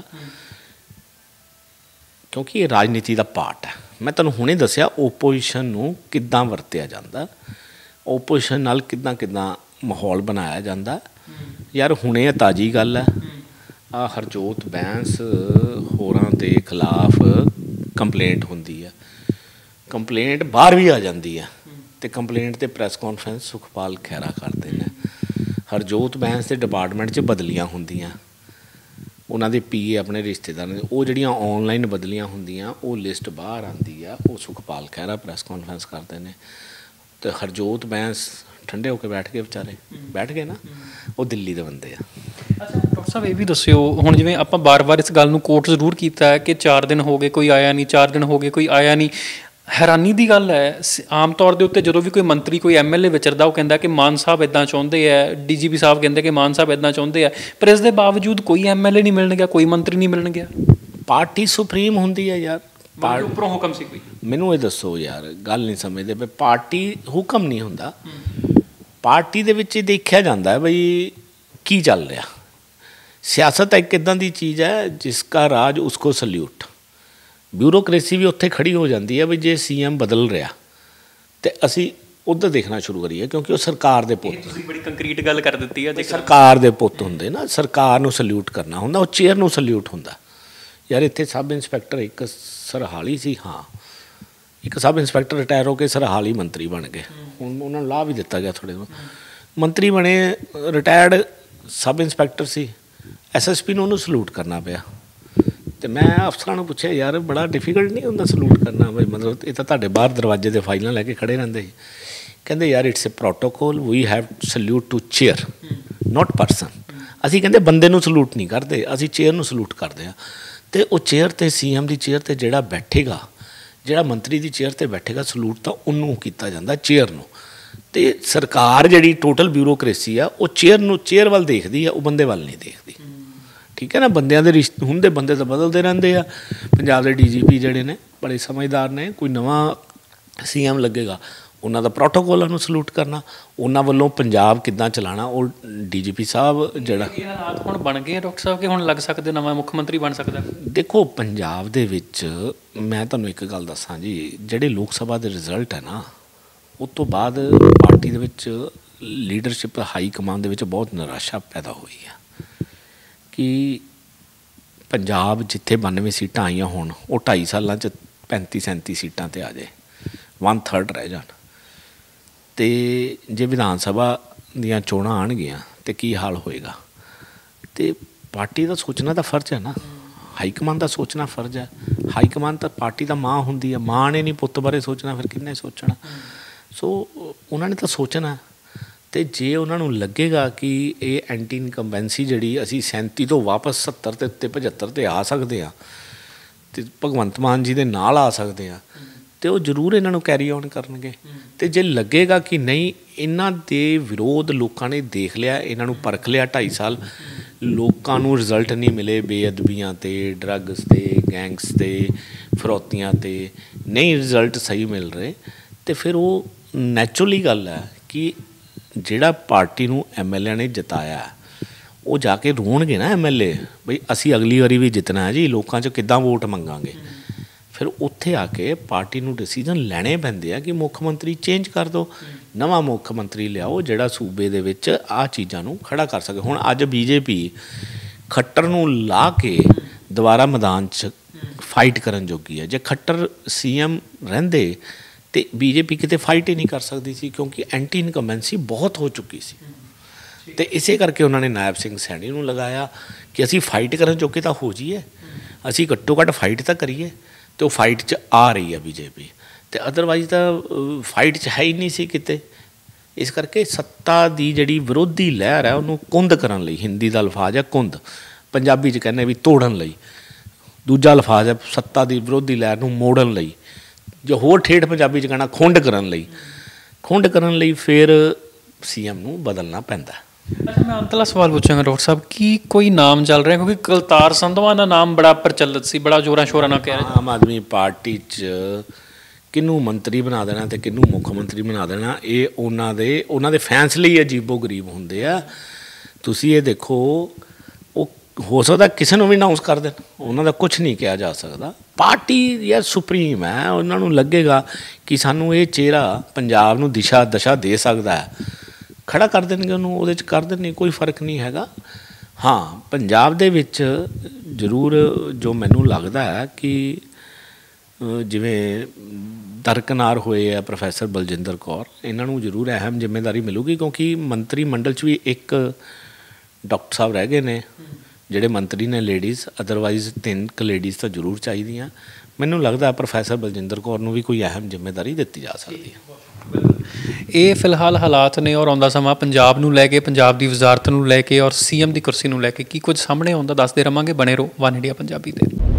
ਕਿਉਂਕਿ ਇਹ ਰਾਜਨੀਤੀ ਦਾ ਪਾਰਟ ਹੈ। ਮੈਂ ਤੁਹਾਨੂੰ ਹੁਣੇ ਦੱਸਿਆ ਓਪੋਜੀਸ਼ਨ ਨੂੰ ਕਿੱਦਾਂ ਵਰਤਿਆ ਜਾਂਦਾ, ਓਪੋਜੀਸ਼ਨ ਨਾਲ ਕਿੱਦਾਂ ਮਾਹੌਲ ਬਣਾਇਆ ਜਾਂਦਾ। ਯਾਰ ਹੁਣੇ ਤਾਜ਼ੀ ਗੱਲ ਹੈ, ਆ ਹਰਜੋਤ ਬੈਂਸ ਹੋਰਾਂ ਦੇ ਖਿਲਾਫ ਕੰਪਲੇਂਟ ਹੁੰਦੀ ਹੈ, ਕੰਪਲੇਂਟ ਬਾਹਰ ਵੀ ਆ ਜਾਂਦੀ ਹੈ, ਅਤੇ ਕੰਪਲੇਂਟ 'ਤੇ ਪ੍ਰੈਸ ਕਾਨਫਰੰਸ ਸੁਖਪਾਲ ਖਹਿਰਾ ਕਰਦੇ ਨੇ। ਹਰਜੋਤ ਬੈਂਸ ਦੇ ਡਿਪਾਰਟਮੈਂਟ 'ਚ ਬਦਲੀਆਂ ਹੁੰਦੀਆਂ, ਉਹਨਾਂ ਦੇ PA ਆਪਣੇ ਰਿਸ਼ਤੇਦਾਰਾਂ ਦੇ, ਉਹ ਜਿਹੜੀਆਂ ਔਨਲਾਈਨ ਬਦਲੀਆਂ ਹੁੰਦੀਆਂ, ਉਹ ਲਿਸਟ ਬਾਹਰ ਆਉਂਦੀ ਆ, ਉਹ ਸੁਖਪਾਲ ਖਹਿਰਾ ਪ੍ਰੈਸ ਕਾਨਫਰੰਸ ਕਰਦੇ ਨੇ। ਅਤੇ ਹਰਜੋਤ ਬੈਂਸ ਠੰਡੇ ਹੋ ਕੇ ਬੈਠ ਗਏ, ਵਿਚਾਰੇ ਬੈਠ ਗਏ ਨਾ, ਉਹ ਦਿੱਲੀ ਦੇ ਬੰਦੇ ਆ। ਅੱਛਾ ਡਾਕਟਰ ਸਾਹਿਬ, ਇਹ ਵੀ ਦੱਸਿਓ, ਹੁਣ ਜਿਵੇਂ ਆਪਾਂ ਵਾਰ-ਵਾਰ ਇਸ ਗੱਲ ਨੂੰ ਕੋਟ ਜ਼ਰੂਰ ਕੀਤਾ ਹੈ ਕਿ 4 ਦਿਨ ਹੋ ਗਏ ਕੋਈ ਆਇਆ ਨਹੀਂ, 4 ਦਿਨ ਹੋ ਗਏ ਕੋਈ ਆਇਆ ਨਹੀਂ। ਹੈਰਾਨੀ ਦੀ ਗੱਲ ਹੈ, ਆਮ ਤੌਰ ਦੇ ਉੱਤੇ ਜਦੋਂ ਵੀ ਕੋਈ ਮੰਤਰੀ, ਕੋਈ MLA ਵਿਚਰਦਾ, ਉਹ ਕਹਿੰਦਾ ਕਿ ਮਾਨ ਸਾਹਿਬ ਇੱਦਾਂ ਚਾਹੁੰਦੇ ਹੈ, DGP ਸਾਹਿਬ ਕਹਿੰਦੇ ਕਿ ਮਾਨ ਸਾਹਿਬ ਇੱਦਾਂ ਚਾਹੁੰਦੇ ਆ, ਪਰ ਇਸ ਦੇ ਬਾਵਜੂਦ ਕੋਈ MLA ਨਹੀਂ ਮਿਲਣ ਗਿਆ, ਕੋਈ ਮੰਤਰੀ ਨਹੀਂ ਮਿਲਣ ਗਿਆ। ਪਾਰਟੀ ਸੁਪਰੀਮ ਹੁੰਦੀ ਹੈ ਯਾਰ, ਉੱਪਰੋਂ ਹੁਕਮ ਸੀ ਕੋਈ। ਮੈਨੂੰ ਇਹ ਦੱਸੋ ਯਾਰ, ਗੱਲ ਨਹੀਂ ਸਮਝਦੇ ਪਏ। ਪਾਰਟੀ ਹੁਕਮ ਨਹੀਂ ਹੁੰਦਾ, ਪਾਰਟੀ ਦੇ ਵਿੱਚ ਇਹ ਦੇਖਿਆ ਜਾਂਦਾ ਬਈ ਕੀ ਚੱਲ ਰਿਹਾ। ਸਿਆਸਤ ਇੱਕ ਇੱਦਾਂ ਦੀ ਚੀਜ਼ ਹੈ ਜਿਸ ਕਾ ਰਾਜ ਉਸਕੋ ਸਲੂਟ। ਬਿਊਰੋਕ੍ਰੇਸੀ ਵੀ ਉੱਥੇ ਖੜੀ ਹੋ ਜਾਂਦੀ ਹੈ ਵੀ ਜੇ CM ਬਦਲ ਰਿਹਾ ਤੇ ਅਸੀਂ ਉੱਧਰ ਦੇਖਣਾ ਸ਼ੁਰੂ ਕਰੀਏ, ਕਿਉਂਕਿ ਉਹ ਸਰਕਾਰ ਦੇ ਪੁੱਤ। ਤੁਸੀਂ ਬੜੀ ਕੰਕਰੀਟ ਗੱਲ ਕਰ ਦਿੱਤੀ ਹੈ। ਜੇ ਸਰਕਾਰ ਦੇ ਪੁੱਤ ਹੁੰਦੇ ਨਾ, ਸਰਕਾਰ ਨੂੰ ਸਲੂਟ ਕਰਨਾ ਹੁੰਦਾ, ਉਹ ਚੇਅਰ ਨੂੰ ਸਲੂਟ ਹੁੰਦਾ। ਯਾਰ ਇੱਥੇ ਸਬ ਇੰਸਪੈਕਟਰ ਇੱਕ ਸਰਹਾਲੀ ਸੀ, ਹਾਂ ਇੱਕ ਸਬ ਇੰਸਪੈਕਟਰ ਰਿਟਾਇਰ ਹੋ ਕੇ ਸਰਹਾਲੀ ਮੰਤਰੀ ਬਣ ਗਏ। ਹੁਣ ਉਹਨਾਂ ਨੂੰ ਲਾਹ ਵੀ ਦਿੱਤਾ ਗਿਆ, ਥੋੜ੍ਹੇ ਮੰਤਰੀ ਬਣੇ, ਰਿਟਾਇਰਡ ਸਬ ਇੰਸਪੈਕਟਰ ਸੀ, SSP ਨੂੰ ਉਹਨੂੰ ਸਲੂਟ ਕਰਨਾ ਪਿਆ। ਅਤੇ ਮੈਂ ਅਫਸਰਾਂ ਨੂੰ ਪੁੱਛਿਆ ਯਾਰ ਬੜਾ ਡਿਫੀਕਲਟ ਨਹੀਂ ਹੁੰਦਾ ਸਲੂਟ ਕਰਨਾ, ਬਈ ਮਤਲਬ ਇਹ ਤਾਂ ਤੁਹਾਡੇ ਬਾਹਰ ਦਰਵਾਜ਼ੇ 'ਤੇ ਫਾਈਲਾਂ ਲੈ ਕੇ ਖੜ੍ਹੇ ਰਹਿੰਦੇ ਸੀ। ਕਹਿੰਦੇ ਯਾਰ it's a protocol, we have salute to chair not person. ਅਸੀਂ ਕਹਿੰਦੇ ਬੰਦੇ ਨੂੰ ਸਲੂਟ ਨਹੀਂ ਕਰਦੇ, ਅਸੀਂ ਚੇਅਰ ਨੂੰ ਸਲੂਟ ਕਰਦੇ ਹਾਂ। ਅਤੇ ਉਹ ਚੇਅਰ 'ਤੇ CM ਦੀ ਚੇਅਰ 'ਤੇ ਜਿਹੜਾ ਬੈਠੇਗਾ, ਜਿਹੜਾ ਮੰਤਰੀ ਦੀ ਚੇਅਰ 'ਤੇ ਬੈਠੇਗਾ, ਸਲੂਟ ਤਾਂ ਉਹਨੂੰ ਕੀਤਾ ਜਾਂਦਾ, ਚੇਅਰ ਨੂੰ। ਅਤੇ ਸਰਕਾਰ ਜਿਹੜੀ ਟੋਟਲ ਬਿਊਰੋਕ੍ਰੇਸੀ ਆ ਉਹ ਚੇਅਰ ਵੱਲ ਦੇਖਦੀ ਆ, ਉਹ ਬੰਦੇ ਵੱਲ ਨਹੀਂ ਦੇਖਦੀ। ਠੀਕ ਹੈ ਨਾ, ਬੰਦਿਆਂ ਦੇ ਰਿਸ਼ਤੇ ਹੁੰਦੇ, ਬੰਦੇ ਤਾਂ ਬਦਲਦੇ ਰਹਿੰਦੇ ਆ। ਪੰਜਾਬ ਦੇ DGP ਜਿਹੜੇ ਨੇ ਬੜੇ ਸਮਝਦਾਰ ਨੇ, ਕੋਈ ਨਵਾਂ CM ਲੱਗੇਗਾ, ਉਹਨਾਂ ਦਾ ਪ੍ਰੋਟੋਕੋਲ ਉਹਨੂੰ ਸਲੂਟ ਕਰਨਾ, ਉਹਨਾਂ ਵੱਲੋਂ ਪੰਜਾਬ ਕਿੱਦਾਂ ਚਲਾਉਣਾ, ਉਹ DGP ਸਾਹਿਬ ਜਿਹੜਾ। ਇਹ ਹਾਲਾਤ ਹੁਣ ਬਣ ਗਏ ਡਾਕਟਰ ਸਾਹਿਬ ਕਿ ਹੁਣ ਲੱਗ ਸਕਦੇ ਨਵਾਂ ਮੁੱਖ ਮੰਤਰੀ ਬਣ ਸਕਦਾ? ਦੇਖੋ ਪੰਜਾਬ ਦੇ ਵਿੱਚ ਮੈਂ ਤੁਹਾਨੂੰ ਇੱਕ ਗੱਲ ਦੱਸਾਂ ਜੀ, ਜਿਹੜੇ ਲੋਕ ਸਭਾ ਦੇ ਰਿਜ਼ਲਟ ਹੈ ਨਾ, ਉਸ ਤੋਂ ਬਾਅਦ ਪਾਰਟੀ ਦੇ ਵਿੱਚ ਲੀਡਰਸ਼ਿਪ ਹਾਈ ਕਮਾਨ ਦੇ ਵਿੱਚ ਬਹੁਤ ਨਿਰਾਸ਼ਾ ਪੈਦਾ ਹੋਈ ਹੈ ਕਿ ਪੰਜਾਬ ਜਿੱਥੇ 92 ਸੀਟਾਂ ਆਈਆਂ ਹੋਣ, ਉਹ 2.5 ਸਾਲਾਂ 'ਚ 35-37 ਸੀਟਾਂ 'ਤੇ ਆ ਜਾਏ, 1/3 ਰਹਿ ਜਾਣ। ਅਤੇ ਜੇ ਵਿਧਾਨ ਸਭਾ ਦੀਆਂ ਚੋਣਾਂ ਆਉਣਗੀਆਂ ਤਾਂ ਕੀ ਹਾਲ ਹੋਏਗਾ? ਅਤੇ ਪਾਰਟੀ ਦਾ ਸੋਚਣਾ ਤਾਂ ਫਰਜ਼ ਹੈ ਨਾ, ਹਾਈਕਮਾਨ ਦਾ ਸੋਚਣਾ ਫਰਜ਼ ਹੈ। ਹਾਈਕਮਾਨ ਤਾਂ ਪਾਰਟੀ ਦਾ ਮਾਂ ਹੁੰਦੀ ਹੈ, ਮਾਂ ਨੇ ਨਹੀਂ ਪੁੱਤ ਬਾਰੇ ਸੋਚਣਾ, ਫਿਰ ਕਿਹਨੇ ਸੋਚਣਾ? ਸੋ ਉਹਨਾਂ ਨੇ ਤਾਂ ਸੋਚਣਾ। ਅਤੇ ਜੇ ਉਹਨਾਂ ਨੂੰ ਲੱਗੇਗਾ ਕਿ ਇਹ ਐਂਟੀ ਇਨਕੰਬੈਂਸੀ ਜਿਹੜੀ ਅਸੀਂ 37 ਤੋਂ ਵਾਪਸ 70 ਤੇ ਉੱਤੇ 75 'ਤੇ ਆ ਸਕਦੇ ਹਾਂ ਅਤੇ ਭਗਵੰਤ ਮਾਨ ਜੀ ਦੇ ਨਾਲ ਆ ਸਕਦੇ ਹਾਂ, ਅਤੇ ਉਹ ਜ਼ਰੂਰ ਇਹਨਾਂ ਨੂੰ ਕੈਰੀ ਔਨ ਕਰਨਗੇ। ਅਤੇ ਜੇ ਲੱਗੇਗਾ ਕਿ ਨਹੀਂ, ਇਹਨਾਂ ਦੇ ਵਿਰੋਧ ਲੋਕਾਂ ਨੇ ਦੇਖ ਲਿਆ, ਇਹਨਾਂ ਨੂੰ ਪਰਖ ਲਿਆ, 2.5 ਸਾਲ ਲੋਕਾਂ ਨੂੰ ਰਿਜ਼ਲਟ ਨਹੀਂ ਮਿਲੇ, ਬੇਅਦਬੀਆਂ 'ਤੇ, ਡਰੱਗਸ 'ਤੇ, ਗੈਂਗਸ 'ਤੇ, ਫਿਰੌਤੀਆਂ 'ਤੇ ਨਹੀਂ ਰਿਜ਼ਲਟ ਸਹੀ ਮਿਲ ਰਹੇ, ਅਤੇ ਫਿਰ ਉਹ ਨੈਚੁਰਲੀ ਗੱਲ ਹੈ ਕਿ ਜਿਹੜਾ ਪਾਰਟੀ ਨੂੰ MLA ਨੇ ਜਿਤਾਇਆ ਉਹ ਜਾ ਕੇ ਰੋਣਗੇ ਨਾ MLA, ਬਈ ਅਸੀਂ ਅਗਲੀ ਵਾਰੀ ਵੀ ਜਿੱਤਣਾ ਹੈ ਜੀ, ਲੋਕਾਂ 'ਚ ਕਿੱਦਾਂ ਵੋਟ ਮੰਗਾਂਗੇ। ਫਿਰ ਉੱਥੇ ਆ ਕੇ ਪਾਰਟੀ ਨੂੰ ਡਿਸੀਜ਼ਨ ਲੈਣੇ ਪੈਂਦੇ ਆ ਕਿ ਮੁੱਖ ਮੰਤਰੀ ਚੇਂਜ ਕਰ ਦਿਓ, ਨਵਾਂ ਮੁੱਖ ਮੰਤਰੀ ਲਿਆਓ ਜਿਹੜਾ ਸੂਬੇ ਦੇ ਵਿੱਚ ਆਹ ਚੀਜ਼ਾਂ ਨੂੰ ਖੜਾ ਕਰ ਸਕੇ। ਹੁਣ ਅੱਜ BJP ਖੱਟਰ ਨੂੰ ਲਾ ਕੇ ਦੁਬਾਰਾ ਮੈਦਾਨ 'ਚ ਫਾਈਟ ਕਰਨ ਜੋਗੀ ਹੈ। ਜੇ ਖੱਟਰ CM ਰਹਿੰਦੇ ਅਤੇ BJP ਕਿਤੇ ਫਾਈਟ ਹੀ ਨਹੀਂ ਕਰ ਸਕਦੀ ਸੀ, ਕਿਉਂਕਿ ਐਂਟੀ ਇਨਕੰਬੈਂਸੀ ਬਹੁਤ ਹੋ ਚੁੱਕੀ ਸੀ। ਅਤੇ ਇਸੇ ਕਰਕੇ ਉਹਨਾਂ ਨੇ ਨਾਇਬ ਸਿੰਘ ਸੈਣੀ ਨੂੰ ਲਗਾਇਆ ਕਿ ਅਸੀਂ ਫਾਈਟ ਕਰਨ ਜੋਗੇ ਤਾਂ ਹੋ ਜਾਈਏ, ਅਸੀਂ ਘੱਟੋ ਘੱਟ ਫਾਈਟ ਤਾਂ ਕਰੀਏ। ਅਤੇ ਉਹ ਫਾਈਟ 'ਚ ਆ ਰਹੀ ਹੈ BJP, ਅਤੇ ਅਦਰਵਾਈਜ਼ ਤਾਂ ਫਾਈਟ 'ਚ ਹੈ ਹੀ ਨਹੀਂ ਸੀ ਕਿਤੇ। ਇਸ ਕਰਕੇ ਸੱਤਾ ਦੀ ਜਿਹੜੀ ਵਿਰੋਧੀ ਲਹਿਰ ਹੈ ਉਹਨੂੰ ਕੁੰਦ ਕਰਨ ਲਈ, ਹਿੰਦੀ ਦਾ ਲਫਾਜ਼ ਹੈ ਕੁੰਦ, ਪੰਜਾਬੀ 'ਚ ਕਹਿੰਦੇ ਵੀ ਤੋੜਨ ਲਈ, ਦੂਜਾ ਲਫਾਜ਼ ਹੈ ਸੱਤਾ ਦੀ ਵਿਰੋਧੀ ਲਹਿਰ ਨੂੰ ਮੋੜਨ ਲਈ, ਜੋ ਹੋਰ ਠੇਠ ਪੰਜਾਬੀ 'ਚ ਕਹਿਣਾ ਖੁੰਡ ਕਰਨ ਲਈ। ਖੁੰਡ ਕਰਨ ਲਈ ਫਿਰ CM ਨੂੰ ਬਦਲਣਾ ਪੈਂਦਾ। ਅੱਛਾ, ਮੈਂ ਅੰਤਲਾ ਸਵਾਲ ਪੁੱਛਾਂਗਾ ਡਾਕਟਰ ਸਾਹਿਬ, ਕੀ ਕੋਈ ਨਾਮ ਚੱਲ ਰਿਹਾ? ਕਿਉਂਕਿ ਕੁਲਤਾਰ ਸੰਧਵਾ ਦਾ ਨਾਮ ਬੜਾ ਪ੍ਰਚਲਿਤ ਸੀ, ਬੜਾ ਜ਼ੋਰਾਂ ਸ਼ੋਰਾਂ ਨਾਲ ਕਹਿ ਰਹੇ। ਆਮ ਆਦਮੀ ਪਾਰਟੀ 'ਚ ਕਿਹਨੂੰ ਮੰਤਰੀ ਬਣਾ ਦੇਣਾ ਅਤੇ ਕਿਹਨੂੰ ਮੁੱਖ ਮੰਤਰੀ ਬਣਾ ਦੇਣਾ, ਇਹ ਉਹਨਾਂ ਦੇ ਫੈਸਲੇ ਹੀ ਅਜੀਬੋ ਗਰੀਬ ਹੁੰਦੇ ਆ। ਤੁਸੀਂ ਇਹ ਦੇਖੋ, ਉਹ ਹੋ ਸਕਦਾ ਕਿਸੇ ਨੂੰ ਵੀ ਅਨਾਊਂਸ ਕਰ ਦੇਣ, ਉਹਨਾਂ ਦਾ ਕੁਛ ਨਹੀਂ ਕਿਹਾ ਜਾ ਸਕਦਾ। ਪਾਰਟੀ ਯਾਰ ਸੁਪਰੀਮ ਹੈ, ਉਹਨਾਂ ਨੂੰ ਲੱਗੇਗਾ ਕਿ ਸਾਨੂੰ ਇਹ ਚਿਹਰਾ ਪੰਜਾਬ ਨੂੰ ਦਸ਼ਾ ਦੇ ਸਕਦਾ ਹੈ, ਖੜਾ ਕਰ ਦੇਣਗੇ ਉਹਨੂੰ, ਉਹਦੇ 'ਚ ਕਰ ਦੇਣਗੇ, ਕੋਈ ਫਰਕ ਨਹੀਂ ਹੈਗਾ। ਹਾਂ, ਪੰਜਾਬ ਦੇ ਵਿੱਚ ਜ਼ਰੂਰ ਜੋ ਮੈਨੂੰ ਲੱਗਦਾ ਹੈ ਕਿ ਜਿਵੇਂ ਦਰਕਨਾਰ ਹੋਏ ਆ ਪ੍ਰੋਫੈਸਰ ਬਲਜਿੰਦਰ ਕੌਰ, ਇਹਨਾਂ ਨੂੰ ਜ਼ਰੂਰ ਅਹਿਮ ਜ਼ਿੰਮੇਵਾਰੀ ਮਿਲੂਗੀ, ਕਿਉਂਕਿ ਮੰਤਰੀ ਮੰਡਲ 'ਚ ਵੀ ਇੱਕ ਡਾਕਟਰ ਸਾਹਿਬ ਰਹਿ ਗਏ ਨੇ ਜਿਹੜੇ ਮੰਤਰੀ ਨੇ ਲੇਡੀਜ਼, ਅਦਰਵਾਈਜ਼ 3 ਲੇਡੀਜ਼ ਤਾਂ ਜ਼ਰੂਰ ਚਾਹੀਦੀਆਂ। ਮੈਨੂੰ ਲੱਗਦਾ ਪ੍ਰੋਫੈਸਰ ਬਲਜਿੰਦਰ ਕੌਰ ਨੂੰ ਵੀ ਕੋਈ ਅਹਿਮ ਜ਼ਿੰਮੇਵਾਰੀ ਦਿੱਤੀ ਜਾ ਸਕਦੀ ਹੈ। ਇਹ ਫਿਲਹਾਲ ਹਾਲਾਤ ਨੇ, ਔਰ ਆਉਂਦਾ ਸਮਾਂ ਪੰਜਾਬ ਨੂੰ ਲੈ ਕੇ, ਪੰਜਾਬ ਦੀ ਵਜ਼ਾਰਤ ਨੂੰ ਲੈ ਕੇ, ਔਰ CM ਦੀ ਕੁਰਸੀ ਨੂੰ ਲੈ ਕੇ ਕੀ ਕੁਝ ਸਾਹਮਣੇ ਆਉਂਦਾ ਦੱਸਦੇ ਰਹਾਂਗੇ। ਬਣੇ ਰਹੋ ਵਨ ਇੰਡੀਆ ਪੰਜਾਬੀ 'ਤੇ।